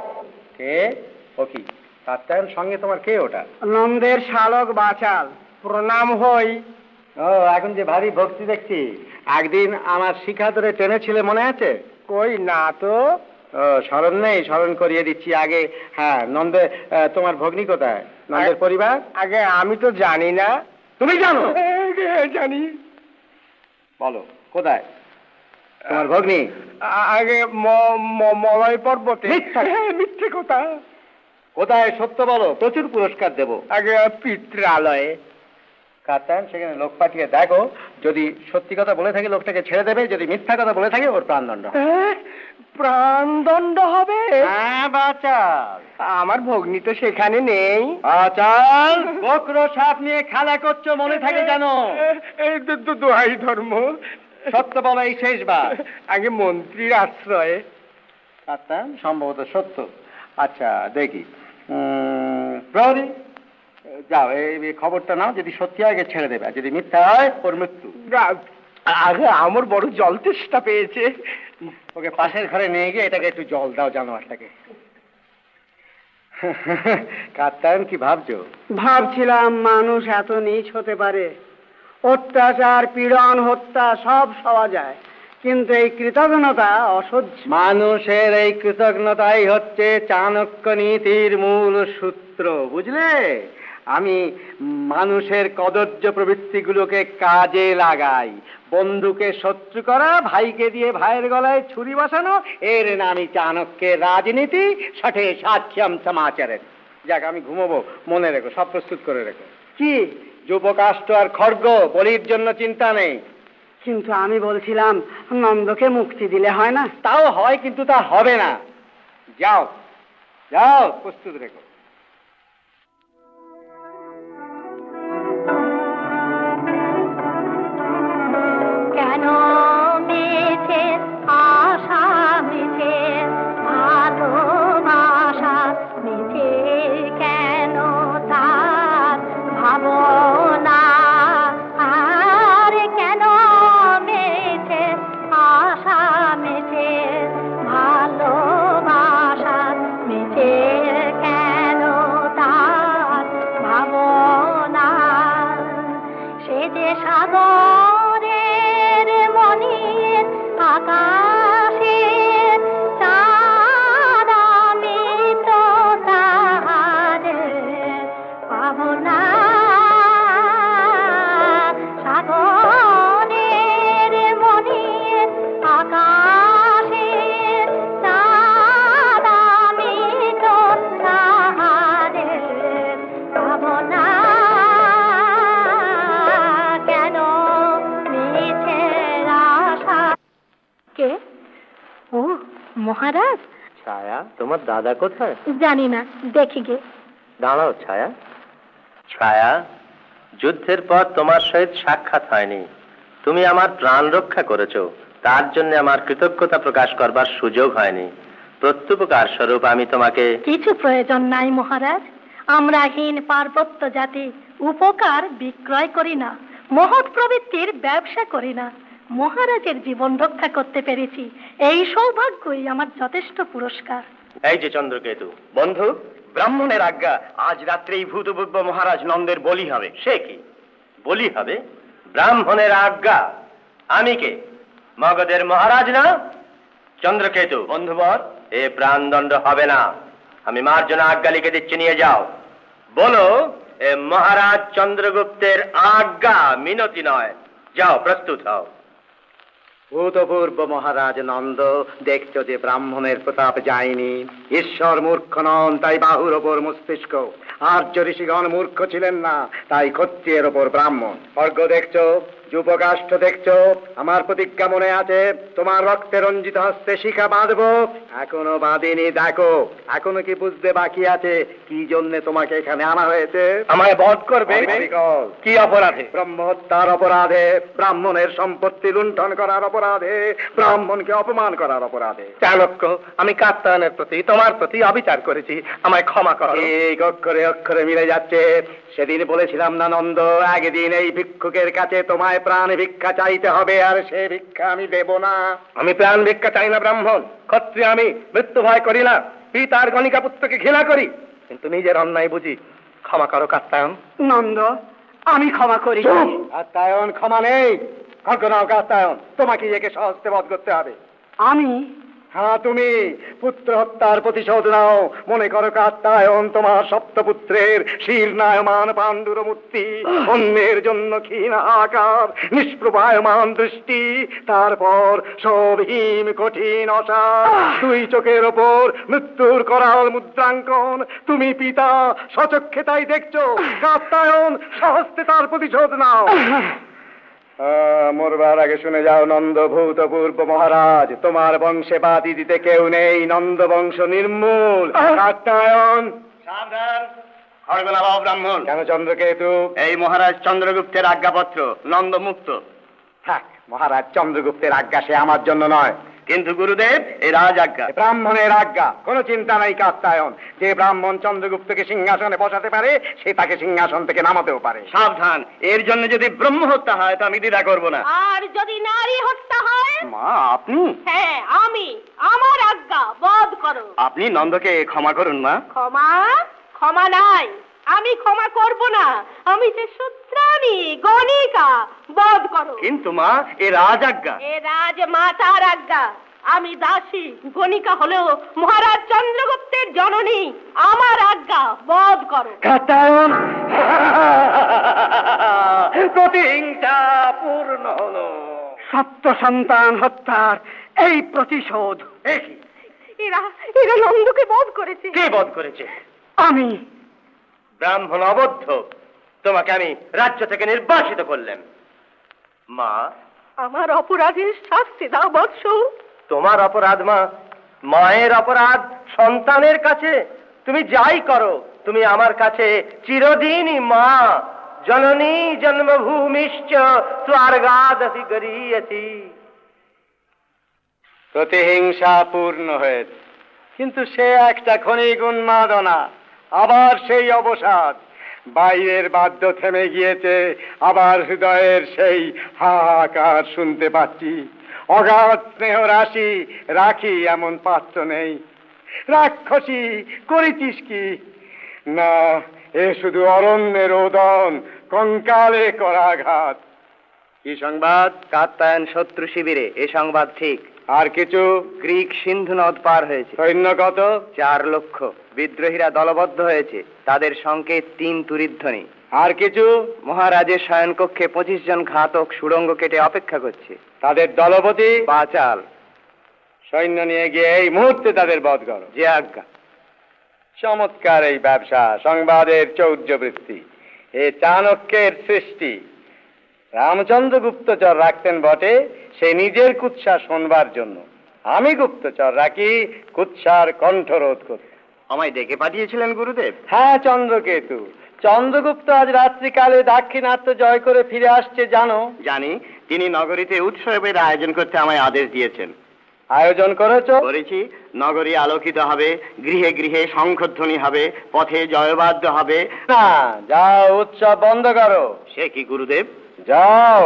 কে? ও কি কাত্তায়ন সঙ্গে তোমার? কে ওটা? নন্দের শালক বাচাল। প্রণাম হই। ও, এখন যে ভারী ভক্তি দেখছি। একদিন আমার শিখা ধরে টেনেছিলে, মনে আছে? কই না তো। ও, স্মরণ নেই? স্মরণ করিয়ে দিচ্ছি আগে। হ্যাঁ, নন্দে তোমার ভগ্নী কোথায়? নন্দের পরিবার? আগে আমি তো জানি না। তুমি জানো? জানি। বলো কোথায় তোমার ভগ্নী? আগে মলয় পর্বতে। মিথ্যে কথা। কোথায় সত্য বলো, প্রচুর পুরস্কার দেবো। আগে পিত্রালয়ে। কাতান, সেখানে লোক পাঠিয়ে দেখো, যদি সত্যি কথা বলে থাকে লোকটাকে ছেড়ে দেবে, যদি মিথ্যা কথা বলে থাকে ওর প্রাণদণ্ড। প্রাণদণ্ড হবে? হ্যাঁ বাচাল, আমার ভগ্নী তো সেখানে নেই। বাচাল, বক্র সাপ নিয়ে খেলা করছো, মনে থাকে জানো? দোহাই ধর্ম, সত্য বলো এই শেষবার। আগে মন্ত্রীর আশ্রয়ে। কাতান, সম্ভবত সত্য। আচ্ছা দেখি, প্রহরী যাও, এই খবরটা নাও, যদি সত্যি হয় ছেড়ে দেবে, আর যদি মিথ্যা হয় ওর মৃত্যু। আগে আমার বড় জল তেষ্টা পেয়েছে, ওকে পাশের ঘরে নিয়ে গিয়ে এটাকে একটু জল দাও জানোয়ারটাকে। কাতান, কি ভাবছো? ভাবছিলাম মানুষ এত নীচ হতে পারে। অত্যাচার, পীড়ন, হত্যা সব সওয়া যায়, কিন্তু এই কৃতজ্ঞতা অসহ্য। মানুষের এই কৃতজ্ঞতাই হচ্ছে চাণক্য নীতির মূল সূত্র, বুঝলে? আমি মানুষের কদর্য প্রবৃত্তিগুলোকে কাজে লাগাই। বন্ধুকে শত্রু করা, ভাইকে দিয়ে ভাইয়ের গলায় ছুরি বসানো, এর নামই চাণক্যের রাজনীতি। সঠে সাক্ষ্যম সমাচারের। যাক, আমি ঘুমোবো, মনে রেখো, সব প্রস্তুত করে রেখো। কি? যুবকাষ্ট আর খড়গ, বলির জন্য চিন্তা নেই। কিন্তু আমি বলছিলাম নন্দকে মুক্তি দিলে হয় না? তাও হয়, কিন্তু তা হবে না। যাও যাও, প্রস্তুত রেখো। কেন মিছে আশা, মিছে ভালোবাসা, মিছে কেন তার ভাবনা? আর কেন মিছে আশা, মিছে ভালোবাসা, মিছে কেন তার ভাবনা? সে যে সাগরের মনির, আকাশের চাঁদ, আমি তো তার পাবনা। সাগরের মনির, আকাশের চাঁদ, আমি তো তার পাবনা। কেন মিছে আশা? কে? ও মহারাজ। ছায়া, তোমার দাদা কোথায়? জানি না, দেখি গে। দাঁড়াও ছায়া। ছায়া, যুদ্ধের পর তোমার সহিত সাক্ষাৎ হয়নি। তুমি আমার প্রাণ রক্ষা করেছো, তার জন্য আমার কৃতজ্ঞতা প্রকাশ করবার সুযোগ হয়নি। প্রত্যুপকার স্বরূপ আমি তোমাকে। কিছু প্রয়োজন নাই মহারাজ। আমরা হীন পার্বত্য জাতি উপকার বিক্রয় করি না, মহৎ প্রবৃত্তির ব্যবসা করি না। মহারাজের জীবন রক্ষা করতে পেরেছি, এই সৌভাগ্যই আমার যথেষ্ট পুরস্কার। এই যে চন্দ্রকেতু, বন্ধু, ব্রাহ্মণের আজ্ঞা, আজ রাত্রেই ভূতপূর্ব মহারাজ নন্দের বলি হবে। সে কি বলি হবে? ব্রাহ্মণের আজ্ঞা? আমি কে? মগধের মহারাজ না? চন্দ্রকেতু বন্ধুবর, এ প্রাণদণ্ড হবে না। আমি মার্জনা আজ্ঞা লিখে দিচ্ছি, নিয়ে যাও। বলো, এ মহারাজ চন্দ্রগুপ্তের আজ্ঞা, মিনতি নয়। যাও, প্রস্তুত হও। ভূতপূর্ব মহারাজ নন্দ, দেখছো যে ব্রাহ্মণের প্রতাপ যায়নি। ঈশ্বর মূর্খ নন, তাই বাহুর ওপর মস্তিষ্ক। আর্য ঋষিগণ মূর্খ ছিলেন না, তাই ক্ষত্রিয়ের ওপর ব্রাহ্মণ। স্বর্গ দেখছো, যুবকাষ্ঠ দেখছো, আমার প্রতিজ্ঞা মনে আছে, তোমার রক্তে রঞ্জিত হস্তে শিখা বাঁধবো। এখনো বাঁধিনি, দেখো এখনো কি বুঝতে বাকি আছে কি জন্য তোমাকে এখানে আনা হয়েছে? আমায় বধ করবে? কি অপরাধে? ব্রহ্ম হত্যার অপরাধে, ব্রাহ্মণের সম্পত্তি লুণ্ঠন করার অপরাধে, ব্রাহ্মণকে অপমান করার অপরাধে। চাণক্য, আমি কাত্তায়নের প্রতি, তোমার প্রতি অবিচার করেছি, আমায় ক্ষমা করো। এই অক্ষরে অক্ষরে মিলে যাচ্ছে। সেদিন বলেছিলাম না নন্দ, একদিন এই ভিক্ষুকের কাছে তোমায় প্রাণ ভিক্ষা চাইতে হবে, আর সে ভিক্ষা আমি দেব না। আমি প্রাণ ভিক্ষা চাই না ব্রাহ্মণ। ক্ষত্রিয় আমি, মৃত্যু ভয় করি না, পিতার গণিকা পুত্রকে ঘৃণা করি, কিন্তু নিজের অন্যায় বুঝি। ক্ষমা করো কাত্তায়ন। নন্দ, আমি ক্ষমা করি। কাত্তায়ন, ক্ষমা নেই। কাত্তায়ন, তোমাকে একে সহস্তে বধ করতে হবে। আমি? হ্যাঁ, তুমি পুত্র হত্যার প্রতিশোধ নাও। মনে করো কাত্যায়ন তোমার সপ্তপুত্রের শীর্ণায়মান পাণ্ডুর মূর্তি, অন্যের জন্য ক্ষীণ আকার, নিষ্প্রভায়মান দৃষ্টি, তারপর সবহীন কঠিন অসার, দুই চোখের ওপর মৃত্যুর করাল মুদ্রাঙ্কন। তুমি পিতা, সচক্ষে তাই দেখছো। কাত্যায়ন, সহস্তে তার প্রতিশোধ নাও। মরবার আগে শুনে যাও নন্দ ভূতপূর্ব মহারাজ, তোমার বংশে বাতি দিতে কেউ নেই, নন্দ বংশ নির্মূল। কাত্যায়ন, সাবধান, খড়গোলা ব্রাহ্মণ। কেন চন্দ্রকেতু? এই মহারাজ চন্দ্রগুপ্তের আজ্ঞাপত্র, নন্দ মুক্ত। থাক, মহারাজ চন্দ্রগুপ্তের আজ্ঞা সে আমার জন্য নয়। কিন্তু গুরুদেব, এই রাজ আজ্ঞা। ব্রাহ্মণের আজ্ঞা। কোনো চিন্তা নাই কাত্যায়ন, যে ব্রাহ্মণ চন্দ্রগুপ্তকে সিংহাসনে বসাতে পারে সে তাকে সিংহাসন থেকে নামাতেও পারে। সাবধান, এর জন্য যদি ব্রহ্ম হত্যা হয় তো আমি দ্বিধা করবো না। আর যদি নারী হত্যা হয়? মা, আপনি? হ্যাঁ, আমি। আমার আজ্ঞা বধ করো। আপনি নন্দকে ক্ষমা করুন মা। ক্ষমা? ক্ষমা নাই, আমি ক্ষমা করব না। আমি যে সূত্রাণী গণিকা, বধ করো। কিন্তু মা, এ রাজ আজ্ঞা। এ রাজ মাতার আজ্ঞা। আমি দাসী গণিকা হলেও মহারাজ চন্দ্রগুপ্তের জননী, আমার আজ্ঞা বধ করো। কাত্যায়ন, প্রতিহিংসা পূর্ণ হলো। সপ্ত সন্তান হত্যার এই প্রতিশোধ। এরা এরা নন্দকে বধ করেছে। কে বধ করেছে? আমি। ব্রাহ্মণ অবদ্ধ, তোমাকে আমি রাজ্য থেকে নির্বাসিত করলাম। মা, আমার অপরাধের শাস্তি দাও বৎস। তোমার অপরাধ মা? মায়ের অপরাধ সন্তানের কাছে? তুমি যাই করো, তুমি আমার কাছে চিরদিনই মা। জননী জন্মভূমিশ্চ স্বর্গাদপি গরীয়সি। প্রতিহিংসা পূর্ণ হয়েছে, কিন্তু সে একটা ক্ষণিক উন্মাদনা, আবার সেই অবসাদ। বাইরের বাদ্য থেমে গিয়েছে, আবার হৃদয়ের সেই হাহাকার শুনতে পাচ্ছি। অগাধ স্নেহ রাশি রাখি এমন পাত্র নেই। রাক্ষসী করেছিস কি? না, এ শুধু অরণ্যের রোদন, কঙ্কালে করাঘাত। কি সংবাদ? কাত্যায়ন শত্রু শিবিরে। এ সংবাদ ঠিক। আর কিছু? গ্রিক সিন্ধু নদ পার হয়েছে। সৈন্য কত? চার লক্ষ। বিদ্রোহীরা দলবদ্ধ হয়েছে, তাদের সংকেত তিন তুরিধ্বনি। আর কিছু? মহারাজের শয়নকক্ষে পঁচিশ জন ঘাতক সুড়ঙ্গ কেটে অপেক্ষা করছে। তাদের দলপতি? পাঁচাল। সৈন্য নিয়ে গিয়ে এই মুহূর্তে তাদের বধ করো। যে আজ্ঞা। চমৎকার এই ব্যবসা, সংবাদের চৌর্যবৃত্তি, এ চাণক্যের সৃষ্টি। রামচন্দ্র গুপ্তচর রাখতেন বটে, সে নিজের কুৎসা শোনবার জন্য। আমি গুপ্তচর রাখি কুৎসার কণ্ঠরোধ করতে। আমায় ডেকে পাঠিয়েছিলেন গুরুদেব? হ্যাঁ চন্দ্রকেতু, চন্দ্রগুপ্ত আজ রাত্রিকালে দাক্ষিণাত্য জয় করে ফিরে আসছে জানো? জানি। তিনি নগরীতে উৎসবের আয়োজন করতে আমায় আদেশ দিয়েছেন। আয়োজন করেছ? করেছি। নগরী আলোকিত হবে, গৃহে গৃহে শঙ্খধ্বনি হবে, পথে জয়বাদ্য হবে। না, যাও, উৎসব বন্ধ করো। সে কি গুরুদেব? যাও।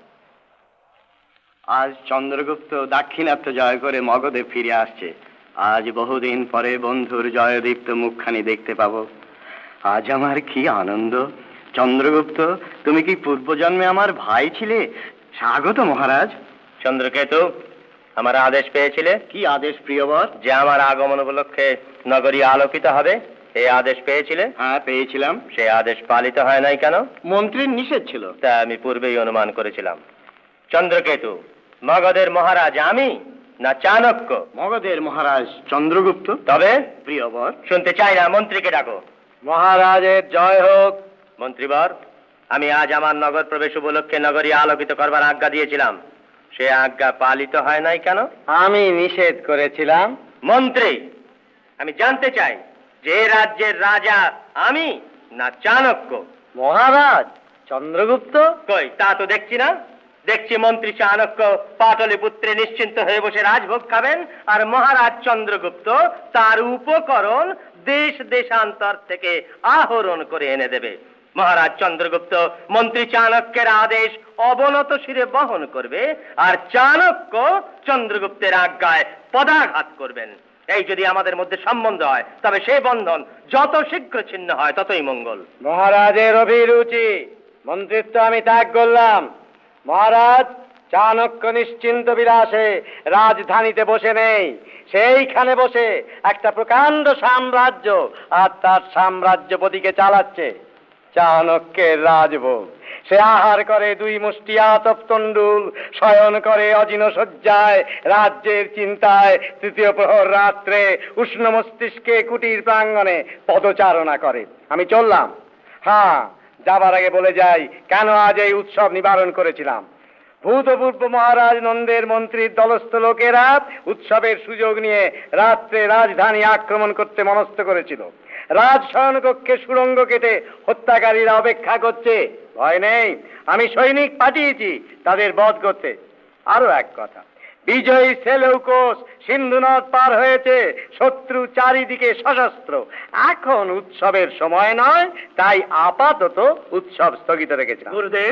আজ চন্দ্রগুপ্ত দাক্ষিণাত্য জয় করে মগধে ফিরে আসছে। আজ বহুদিন পরে বন্ধুর জয়দীপ্ত মুখখানি দেখতে পাবো। আজ আমার কি আনন্দ। চন্দ্রগুপ্ত, তুমি কি পূর্বজন্মে আমার ভাই ছিলে? স্বাগত মহারাজ। চন্দ্রকেতু, আমার আদেশ পেয়েছিলে? কি আদেশ প্রিয়বর? যে আমার আগমন উপলক্ষে নগরী আলোকিত হবে, এই আদেশ পেয়েছিলে? হ্যাঁ, পেয়েছিলাম। সে আদেশ পালিত হয় নাই কেন? মন্ত্রীর নিষেধ ছিল। তা আমি পূর্বেই অনুমান করেছিলাম। চন্দ্রকেতু, মগধের মহারাজ আমি না চাণক্য? মগধের মহারাজ চন্দ্রগুপ্ত। তবে প্রিয়বর? শুনতে চাই না, মন্ত্রীকে ডাকো। মহারাজের জয় হোক। মন্ত্রীবর, আমি আজ আমার নগর প্রবেশ উপলক্ষে নগরী আলোকিত করবার আজ্ঞা দিয়েছিলাম, সে আজ্ঞা পালিত হয় নাই কেন? আমি নিষেধ করেছিলাম। মন্ত্রী, আমি জানতে চাই যে রাজ্যের রাজা আমি না চাণক্য? মহারাজ চন্দ্রগুপ্ত। কই, তা তো দেখছি না। দেখছি মন্ত্রী চাণক্য পাটলিপুত্রে নিশ্চিন্ত হয়ে বসে রাজভোগ খাবেন, আর মহারাজ চন্দ্রগুপ্ত তার উপকরণ দেশ দেশান্তর থেকে আহরণ করে এনে দেবে। মহারাজ চন্দ্রগুপ্ত মন্ত্রী চাণক্যের আদেশ অবনত শিরে বহন করবে, আর চাণক্য চন্দ্রগুপ্তের আজ্ঞায় পদাঘাত করবেন। এই যদি আমাদের মধ্যে সম্বন্ধ হয়, তবে সেই বন্ধন যত শীঘ্র ছিন্ন হয় ততই মঙ্গল। মহারাজের অভিরুচি, মন্ত্রিত্ব আমি ত্যাগ করলাম। মহারাজ, চাণক্য নিশ্চিন্ত বিলাসে রাজধানীতে বসে নেই, সেইখানে বসে একটা প্রকাণ্ড সাম্রাজ্য আর তার সাম্রাজ্যপতিকে চালাচ্ছে। চাণক্যের রাজভোগ, সে আহার করে দুই মুষ্টি আতপ তণ্ডুল, শয়ন করে অজিন শয্যায়, রাজ্যের চিন্তায় তৃতীয় প্রহর রাত্রে উষ্ণ মস্তিষ্কে কুটির প্রাঙ্গণে পদচারণা করে। আমি চললাম। হ্যাঁ, যাবার আগে বলে যাই কেন আজ এই উৎসব নিবারণ করেছিলাম। ভূতপূর্ব মহারাজ নন্দের মন্ত্রীর দলস্থ লোকেরা উৎসবের সুযোগ নিয়ে রাত্রে রাজধানী আক্রমণ করতে মনস্থ করেছিল। রাজ শয়নকক্ষে সুড়ঙ্গ কেটে হত্যাকারীরা অপেক্ষা করছে। ভয় নেই, আমি সৈনিক পাঠিয়েছি তাদের বধ করতে। আরো এক কথা, বিজয়ী সেলেউকোস সিন্ধু নদ পার হয়েছে, শত্রু চারিদিকে সশস্ত্র। এখন উৎসবের সময় নয়, তাই আপাতত উৎসব স্থগিত রেখেছে। গুরুদেব,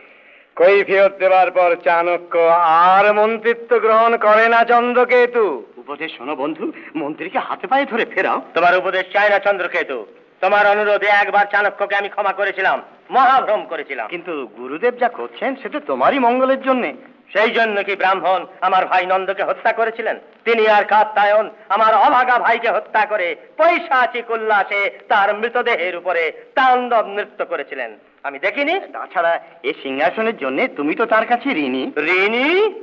কৈফিয়ত দেওয়ার পর চাণক্য আর মন্ত্রিত্ব গ্রহণ করে না চন্দ্রকেতু। উপদেশ শোনো বন্ধু, মন্ত্রীকে হাতে পায়ে ধরে ফেরাও। তোমার উপদেশ চাই না চন্দ্রকেতু। তোমার অনুরোধে একবার চাণক্যকে আমি ক্ষমা করেছিলাম, মহাভ্রম করেছিলাম। কিন্তু গুরুদেব যা করছেন সেটা তোমারই মঙ্গলের জন্য। সেই জন্য কি ব্রাহ্মণ আমার ভাই নন্দকে হত্যা করেছিলেন? তিনি আর কাত্যায়ন আমার অভাগা ভাইকে হত্যা করে পৈশাচিক উল্লাসে তার মৃতদেহের উপরে তাণ্ডব নৃত্য করেছিলেন, আমি দেখিনি? তাছাড়া এই সিংহাসনের জন্য তুমি তো তার কাছে ঋণী। ঋণী?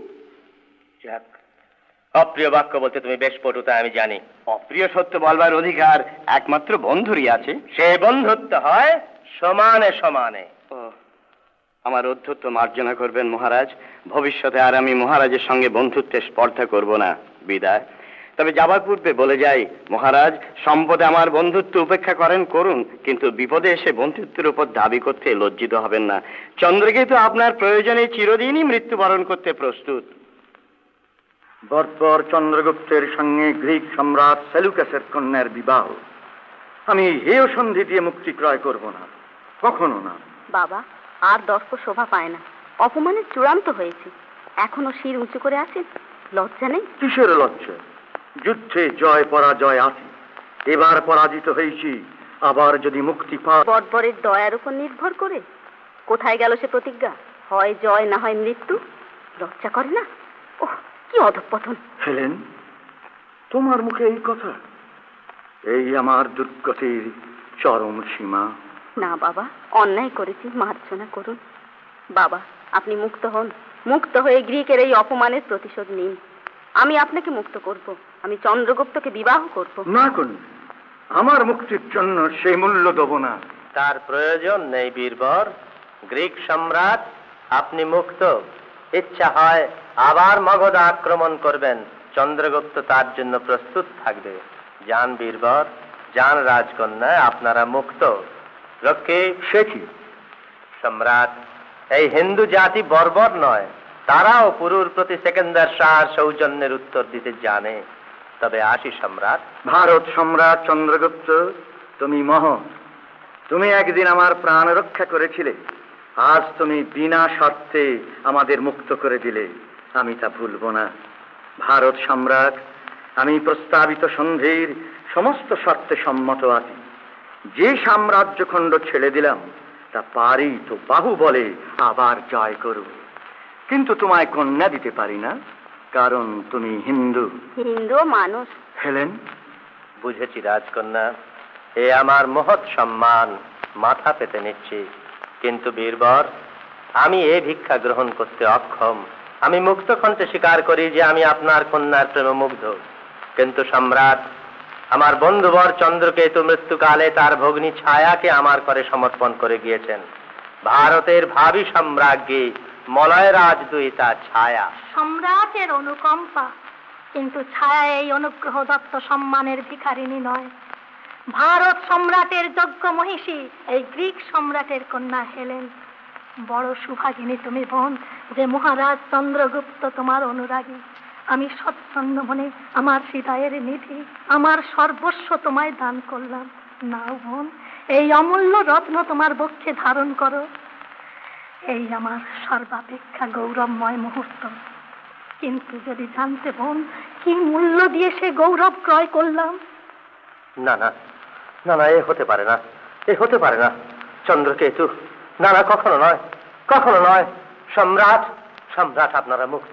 যাক, অপ্রিয় বাক্য বলতে তুমি বেশ পটুতা আমি জানি। অপ্রিয় সত্য বলবার অধিকার একমাত্র বন্ধুরই আছে। সে বন্ধুত্ব হয় সমানে সমানে। আমার অধ্যত্ব মার্জনা করবেন মহারাজ। ভবিষ্যতে আর আমি মহারাজের সঙ্গে বন্ধুত্বের স্পর্ধা করব না। বিদায়। তবে যাবার পূর্বে বলে যাই মহারাজ, সম্পদে আমার বন্ধুত্ব উপেক্ষা করেন করুন, কিন্তু বিপদে এসে বন্ধুত্বের উপর দাবি করতে লজ্জিত হবেন না। চন্দ্রকেতু আপনার প্রয়োজনে চিরদিনই মৃত্যুবরণ করতে প্রস্তুত। বর্বর চন্দ্রগুপ্তের সঙ্গে গ্রিক সম্রাট সেলুকাসের কন্যার বিবাহ আমি হেয় সন্ধি দিয়ে মুক্তি ক্রয় করব না, কখনো না। বাবা, আর দর্প শোভা পায় না, অপমানের চূড়ান্ত হয়েছে। এখনো শির উঁচু করে আছেন, লজ্জা নেই? কিসের লজ্জা? যুদ্ধে জয় পরাজয় আছে, এবার পরাজিত হয়েছি, আবার যদি মুক্তি পাই। বর্বরের দয়ার উপর নির্ভর করে কোথায় গেল সে প্রতিজ্ঞা? হয় জয়, না হয় মৃত্যু। লজ্জা করে না? ওহ, কি অধঃপতন! হেলেন, তোমার মুখে এই কথা? এই আমার দুর্গতির চরম সীমা। না বাবা, অন্যায় করেছি, মার্জনা করুন। বাবা, আপনি মুক্ত হন, মুক্ত হয়ে গ্রিকের এই অপমানের প্রতিশোধ নিন। আমি আপনাকে মুক্ত করব, আমি চন্দ্রগুপ্তকে বিবাহ করব। না কোন, আমার মুক্তির জন্য সেই মূল্য দেব না। তার প্রয়োজন নেই বীরবর। গ্রিক সম্রাট, আপনি মুক্ত। ইচ্ছা হয় আবার মগধ আক্রমণ করবেন, চন্দ্রগুপ্ত তার জন্য প্রস্তুত থাকবে। যান বীরবর, যান রাজকন্যা, আপনারা মুক্ত। রক্ষী, সে কি? সম্রাট, এই হিন্দু জাতি বর্বর নয়, তারাও পুরুর প্রতি সেকেন্দার শাহ সৌজন্যের উত্তর দিতে জানে। তবে আসি সম্রাট। ভারত সম্রাট চন্দ্রগুপ্ত, তুমি মহৎ। তুমি একদিন আমার প্রাণ রক্ষা করেছিলে, আজ তুমি বিনা শর্তে আমাদের মুক্ত করে দিলে, আমি তা ভুলব না। ভারত সম্রাট, আমি প্রস্তাবিত সন্ধির সমস্ত শর্তে সম্মত আছি। যে সাম্রাজ্য খণ্ড ছেড়ে দিলাম তা পারি তো বাহু বলে আবার জয় করব, কিন্তু তোমায় কন্যা দিতে পারি না, কারণ তুমি হিন্দু। হিন্দু মানুষ। হেলেন, বুঝেছি রাজকন্যা, এ আমার মহৎ সম্মান, মাথা পেতে নিচ্ছি। কিন্তু বীরবর, আমি এ ভিক্ষা গ্রহণ করতে অক্ষম। আমি মুক্ত কণ্ঠে স্বীকার করি যে আমি আপনার কন্যার প্রেমে মুগ্ধ। কিন্তু সম্রাট, আমার বন্ধুবর চন্দ্রকেতু মৃত্যুকালে তার ভগ্নী ছায়াকে আমার করে সমর্পণ করে গিয়েছেন। ভারতের ভাবি সম্রাজ্ঞী মলয় রাজদূত তার ছায়া। সম্রাটের অনুকম্পা, কিন্তু ছায়া এই অনুগ্রহ দত্ত সম্মানের ভিখারিণী নয়। ভারত সম্রাটের যজ্ঞ মহিষী এই গ্রিক সম্রাটের কন্যা হেলেন। বড় সুভাগিনী তুমি বোন, যে মহারাজ চন্দ্রগুপ্ত তোমার অনুরাগী। আমি সচ্ছন্ন মনে আমার হৃদয়ের নিধি, আমার সর্বস্ব তোমায় দান করলাম। নাও বোন, এই অমূল্য রত্ন তোমার বক্ষে ধারণ করো। এই আমার সর্বাপেক্ষা গৌরবময় মুহূর্ত। কিন্তু যদি জানতে বোন, কি মূল্য দিয়ে সে গৌরব ক্রয় করলাম। না না না না, এ হতে পারে না, এ হতে পারে না। চন্দ্রকেতু, না না, কখনো নয়, কখনো নয়। সম্রাট, সম্রাট আপনারা মুক্ত।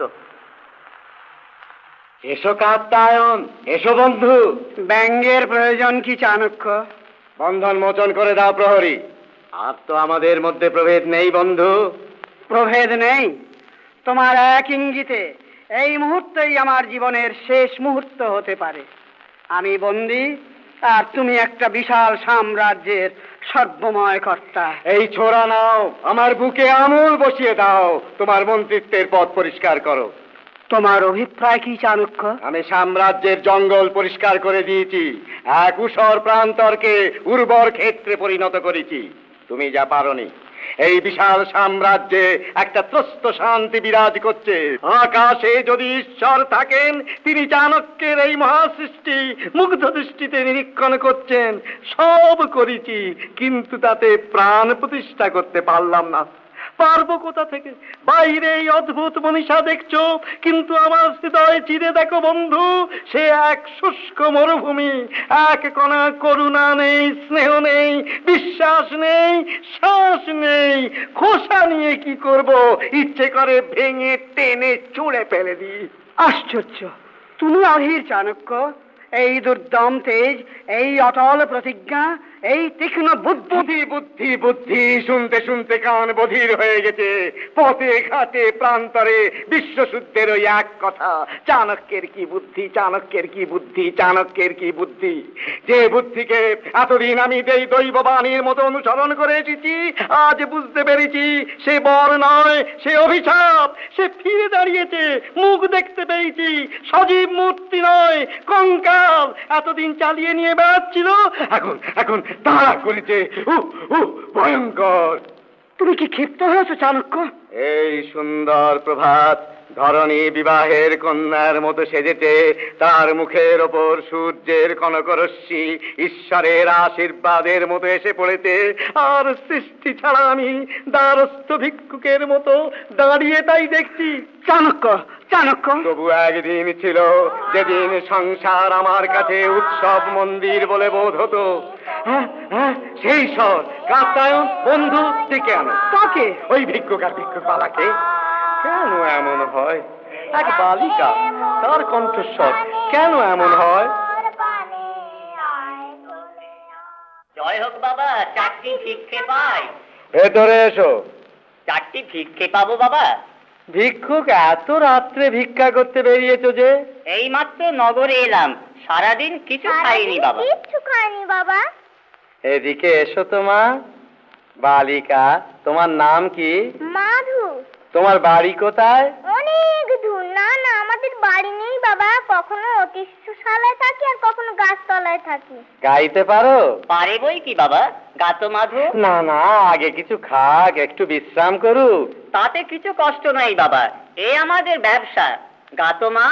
এসো কাত্তায়ন, এসো বন্ধু। ব্যঙ্গের প্রয়োজন কি চাণক্য? বন্ধন মোচন করে দাও প্রহরী। আর তো আমাদের মধ্যে প্রভেদ নেই বন্ধু। প্রভেদ নেই? তোমার এক ইঙ্গিতে এই মুহূর্তেই আমার জীবনের শেষ মুহূর্ত হতে পারে। আমি বন্দী, আর তুমি একটা বিশাল সাম্রাজ্যের সর্বময় কর্তা। এই ছোরা নাও, আমার বুকে আমূল বসিয়ে দাও, তোমার মন্ত্রিত্বের পথ পরিষ্কার করো। তোমার অভিপ্রায় কি চাণক্য? আমি সাম্রাজ্যের জঙ্গল পরিষ্কার করে দিয়েছি, এক উষর প্রান্তরকে উর্বর ক্ষেত্রে পরিণত করেছি। তুমি যা পারোনি। এই বিশাল সাম্রাজ্যে একটা ত্রস্ত শান্তি বিরাজ করছে। আকাশে যদি ঈশ্বর থাকেন, তিনি চাণক্যের এই মহাসৃষ্টি মুগ্ধ দৃষ্টিতে নিরীক্ষণ করছেন। সব করেছি, কিন্তু তাতে প্রাণ প্রতিষ্ঠা করতে পারলাম না। পারবো কোথা থেকে? বাইরে এই অদ্ভুত মনীষা দেখছো, কিন্তু আমার হৃদয় চিরে দেখো বন্ধু, সে এক শুষ্ক মরুভূমি। এক কণা করুণা নেই, স্নেহ নেই, বিশ্বাস নেই, শ্বাস নেই। খোসা নিয়ে কি করব? ইচ্ছে করে ভেঙে টেনে চুড়ে ফেলে দিই। আশ্চর্য! তুমি অধীর চাণক্য। এই দুর্দম তেজ, এই অটল প্রতিজ্ঞা, এই তীক্ষ্ণ বুদ্ধি বুদ্ধি বুদ্ধি শুনতে শুনতে কান বধির হয়ে গেছে। পথে ঘাটে প্রান্তরে বিশ্বশুদ্ধের ওই এক কথা, চাণক্যের কি বুদ্ধি, চাণক্যের কি বুদ্ধি, চাণক্যের কি বুদ্ধি। যে বুদ্ধিকে এতদিন আমি এই দৈববাণীর মতো অনুসরণ করে এসেছি, আজ বুঝতে পেরেছি সে বর নয়, সে অভিশাপ। সে ফিরে দাঁড়িয়েছে, মুখ দেখতে পেয়েছি। সজীব মূর্তি নয়, কঙ্কাল। এতদিন চালিয়ে নিয়ে বেড়াচ্ছিল, এখন এখন তাড়া করেছে। ভয়ঙ্কর! তুমি কি ক্ষিপ্ত হয়েছো চাণক্য? এই সুন্দর প্রভাত ধরণী বিবাহের কন্যার মতো সেজেছে। তার মুখের ওপর সূর্যের কনকরশ্মি ঈশ্বরের আশীর্বাদের মতো এসে পড়েছে। আর সৃষ্টি ছাড়া আমি দ্বারস্থ ভিক্ষুকের মতো দাঁড়িয়ে তাই দেখছি। চাণক্য, চাণক্য! তবু একদিন ছিল যেদিন সংসার আমার কাছে উৎসব মন্দির বলে বোধ হতো। হ্যাঁ হ্যাঁ, সেই স্বর কাত্তায়ন বন্ধু ডেকে আনো। কাকে? ওই ভিক্ষুক আর ভিক্ষুক বালাকে। কেন এমন হয়? এক বালিকা, তার কণ্ঠস্বর কেন এমন হয়? জয় হোক বাবা, চারটি ভিক্ষে পাই। ভেতরে এসো। চারটি ভিক্ষে পাবো বাবা? ভিক্ষুক, এত রাত্রে ভিক্ষা করতে বেরিয়েছো যে? এই মাত্র নগরে এলাম, সারাদিন কিছু খাইনি বাবা। কিচ্ছু খাইনি বাবা। এদিকে এসো তো মা। বালিকা, তোমার নাম কি? মাধু। তোমার বাড়ি কোথায়? অনেক দূর। না না, আমাদের বাড়ি নেই বাবা। কখনো অতিষ্ঠশালায় থাকি, আর কখনো গাছতলায় থাকি। গাইতে পারো? পারে বই কি বাবা, গাতো মাধু। না না, আগে কিছু খাক, একটু বিশ্রাম করুক। তাতে কিছু কষ্ট নাই বাবা, এ আমাদের ব্যবসা। গাতো মা।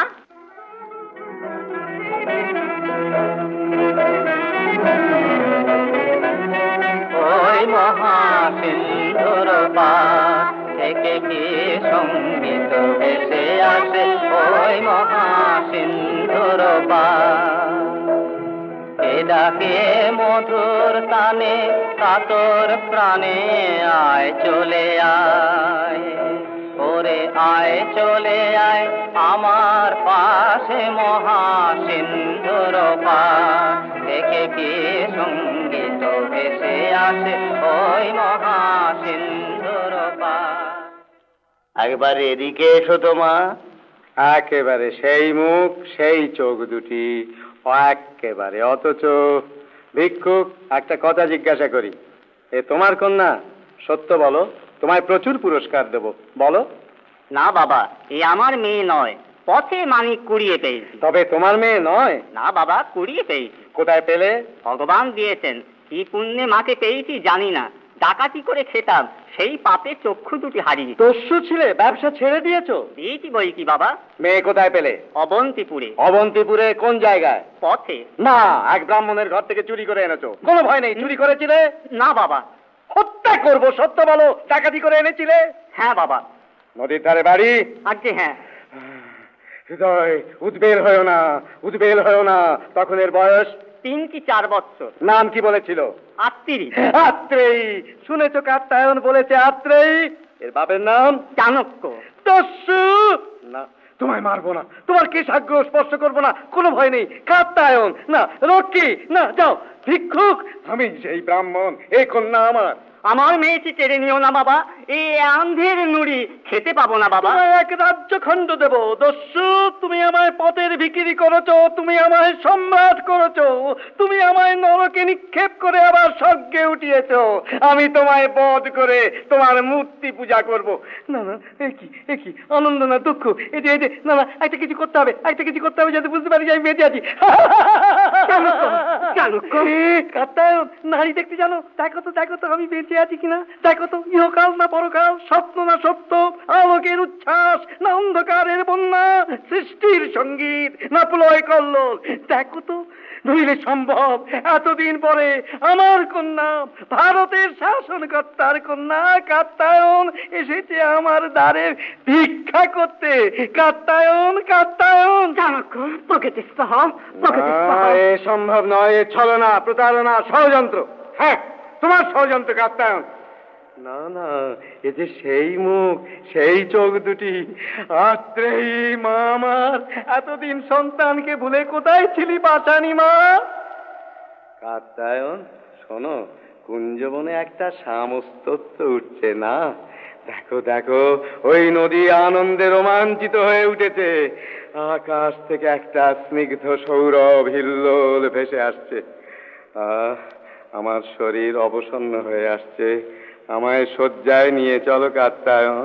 ওই মহাসিন্ধুর পার থেকে কি সঙ্গীত ভেসে আসে, ওই মহাসিন্ধুর পার এ ডাকে মধুর তানে কাতর প্রাণে, আয় চলে আয় ওরে আয় চলে আয় আমার পাশে মহাসিন্ধুর পার থেকে কি সঙ্গীত ভেসে আসে, ওই মহাসিন্ধুর পার। একবার এদিকে এসো তো মা। একেবারে সেই মুখ, সেই চোখ দুটি, একেবারে। অথচ ভিক্ষুক, একটা কথা জিজ্ঞাসা করি, এ তোমার কন্যা? সত্য বলো, তোমায় প্রচুর পুরস্কার দেব, বলো। না বাবা, এ আমার মেয়ে নয়, পথে মানিক কুড়িয়ে পেয়েছি। তবে তোমার মেয়ে নয়? না বাবা, কুড়িয়ে পেয়েছি। কোথায় পেলে? ভগবান দিয়েছেন। কি পুণ্যে মাকে পেয়েছি জানি না, ডাকাতি করে খেতাম, সেই পাপে চক্ষু দুটি হারিয়ে। দস্যু ছিলে, ব্যবসা ছেড়ে দিয়েছো? দিয়েছি বই কি বাবা। মেয়ে কোথায় পেলে? অবন্তিপুরে। অবন্তিপুরে কোন জায়গায়? পথে। না, এক ব্রাহ্মণের ঘর থেকে চুরি করে এনেছো? কোনো ভয় নেই, চুরি করেছিলে? না বাবা। হত্যা করবো, সত্য বলো, ডাকাতি করে এনেছিলে? হ্যাঁ বাবা। নদীর ধারে বাড়ি? আজ্ঞে হ্যাঁ। হৃদয়, উদ্বেল হয়েও না, উদ্বেল হয়েও না। তখন এর বয়স তিন কি চার বছর। নাম কি বলেছিল? আত্মীরি। আত্রেয়ী। শুনেছো কাত্তায়ন বলেছে আত্রেয়ী? এর বাপের নাম চাণক্য। দস্যু না, তোমায় মারবো না, তোমার কি সাগ্য স্পর্শ করবো না, কোনো ভয় নেই। কাত্যায়ন না, রক্ষী না, যাও। ভিক্ষুক, আমি সেই ব্রাহ্মণ, এই কন্যা আমার। আমার মেয়েটি কেড়ে নিও না বাবা, এই আন্ধের নুড়ি খেতে পাবো না বাবা। এক রাজ্য খণ্ড দেব। দস্যু, তুমি আমায় পথের ভিখিরি করেছো, তুমি আমায় সম্রাট করেছো, তুমি আমায় নরকে নিক্ষেপ করে আবার স্বর্গে উঠিয়েছো। আমি তোমায় বধ করে তোমার মূর্তি পূজা করব। না না, একই একই আনন্দ না দুঃখ, এই যে এই যে না না, একটা কিছু করতে হবে, একটা কিছু করতে হবে যাতে বুঝতে পারি যে আমি বেঁচে আছি। কাত্যায়ন, নারী দেখতে জানো? দেখো তো দেখো তো আমি বেঁচে আছি কিনা, দেখো তো। ইহকাল না পরকাল, স্বপ্ন না সত্য, আলোকের উচ্ছ্বাস না অন্ধকারের বন্যা, সৃষ্টির সঙ্গীত না প্রলয় কল্লোল, দেখো তো। নইলে সম্ভব এতদিন পরে আমার কন্যা, ভারতের শাসনকর্তার কন্যা কাত্যায়ন এসেছে আমার দ্বারে ভিক্ষা করতে। কাত্যায়ন, কাত্যায়ন। চাণক্য, প্রকৃতিস্থ হও, প্রকৃতিস্থ হও। এ সম্ভব নয়, এ ছলনা, প্রতারণা, ষড়যন্ত্র। হ্যাঁ, তোমার ষড়যন্ত্র কাত্যায়ন। না না, এ যে সেই মুখ, সেই চোখ দুটি। আত্রেই মা আমার, এতদিন সন্তানকে ভুলে কোথায় ছিলি পাশানি মা? কাত্যায়ন, শোনো, কুঞ্জবনে একটা সামস্তত্ব উঠছে না? দেখো দেখো, ওই নদী আনন্দে রোমাঞ্চিত হয়ে উঠেছে। আকাশ থেকে একটা স্নিগ্ধ সৌরভ হিল্লোল ভেসে আসছে। আহ, আমার শরীর অবসন্ন হয়ে আসছে। আমায় শয্যায় নিয়ে চলো কাত্যায়ন।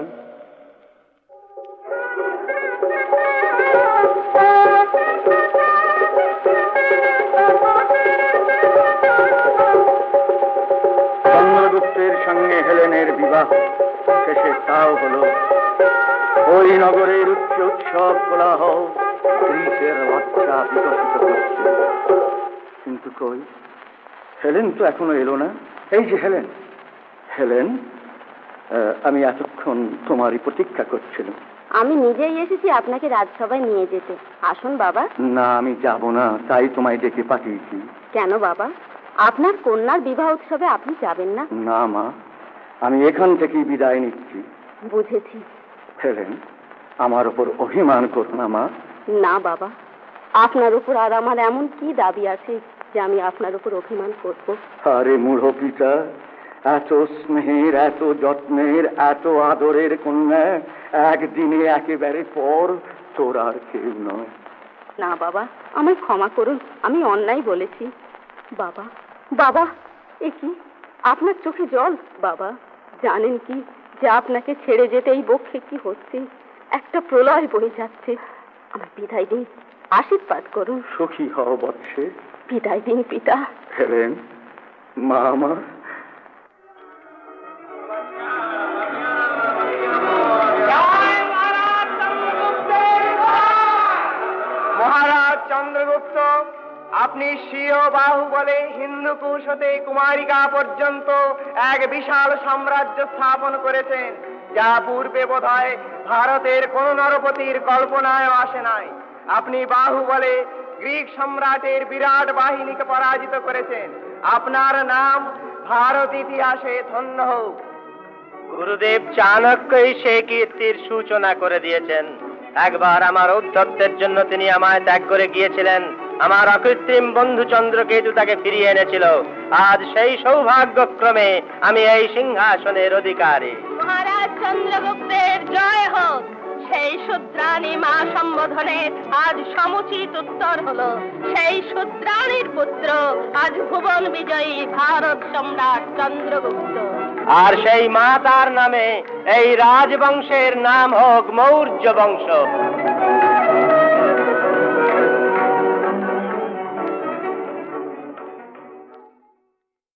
চন্দ্রগুপ্তের সঙ্গে হেলেনের বিবাহ শেষে তাও হলো। ওই নগরের উচ্চ উৎসব কোলাহল গ্রীসের বাচ্চা বিকশিত করছে। কিন্তু কই, হেলেন তো এখনো এলো না। এই যে হেলেন। হেলেন, আমি এতক্ষণ তোমারই প্রতীক্ষা করছিলাম। আমি নিজেই এসেছি আপনাকে রাজসভায় নিয়ে যেতে। আসুন বাবা। না, আমি যাব না, তাই তোমায় ডেকে পাঠিয়েছি। কেন বাবা, আপনার কন্যার বিবাহ উৎসবে আপনি যাবেন না? না মা, আমি এখান থেকেই বিদায় নিচ্ছি। বুঝেছি। হেলেন, আমার উপর অভিমান করো না মা। না বাবা, আপনার উপর আর আমার এমন কি দাবি আছে যে আমি আপনার উপর অভিমান করব? আরে মূঢ় পিতা, এত স্নেহের, এত যত্নের, এত আদরের কন্যা একদিনে একেবারে পর তোর আর কেউ নয়। না বাবা, আমায় ক্ষমা করুন, আমি অন্যায় বলেছি। বাবা, বাবা, এ কি আপনার চোখে জল? বাবা, জানেন কি যে আপনাকে ছেড়ে যেতে এই বক্ষে কি হচ্ছে? একটা প্রলয় বয়ে যাচ্ছে। আমার বিদায় দিন, আশীর্বাদ করুন। সুখী হও বৎসে। বিদায় দিন পিতা। হেলেন, মা আমার। মহারাজ চন্দ্রগুপ্ত, আপনি স্বীয় বাহুবলে হিন্দুকুশ হতে কুমারিকা পর্যন্ত এক বিশাল সাম্রাজ্য স্থাপন করেছেন, যা পূর্বে বোধহয় ভারতের কোন নরপতির কল্পনায় আসে নাই। আপনি বাহুবলে গ্রিক সম্রাটের বিরাট বাহিনীকে পরাজিত করেছেন। আপনার নাম ভারত ইতিহাসে ধন্য হোক। গুরুদেব চাণক্যই সে কীর্তির সূচনা করে দিয়েছেন। একবার আমার ঔদ্ধত্যের জন্য তিনি আমায় ত্যাগ করে গিয়েছিলেন। আমার অকৃত্রিম বন্ধু চন্দ্রকেতু তাকে ফিরিয়ে এনেছিল। আজ সেই সৌভাগ্যক্রমে আমি এই সিংহাসনের অধিকারী। মহারাজ চন্দ্রগুপ্তের জয় হোক। সেই শূদ্রাণী মা সম্বোধনে আজ সমুচিত উত্তর হলো। সেই শূদ্রাণীর পুত্র আজ ভুবন বিজয়ী ভারত সম্রাট চন্দ্রগুপ্ত। আর সেই মাতার নামে এই রাজবংশের নাম হোক মৌর্য বংশ।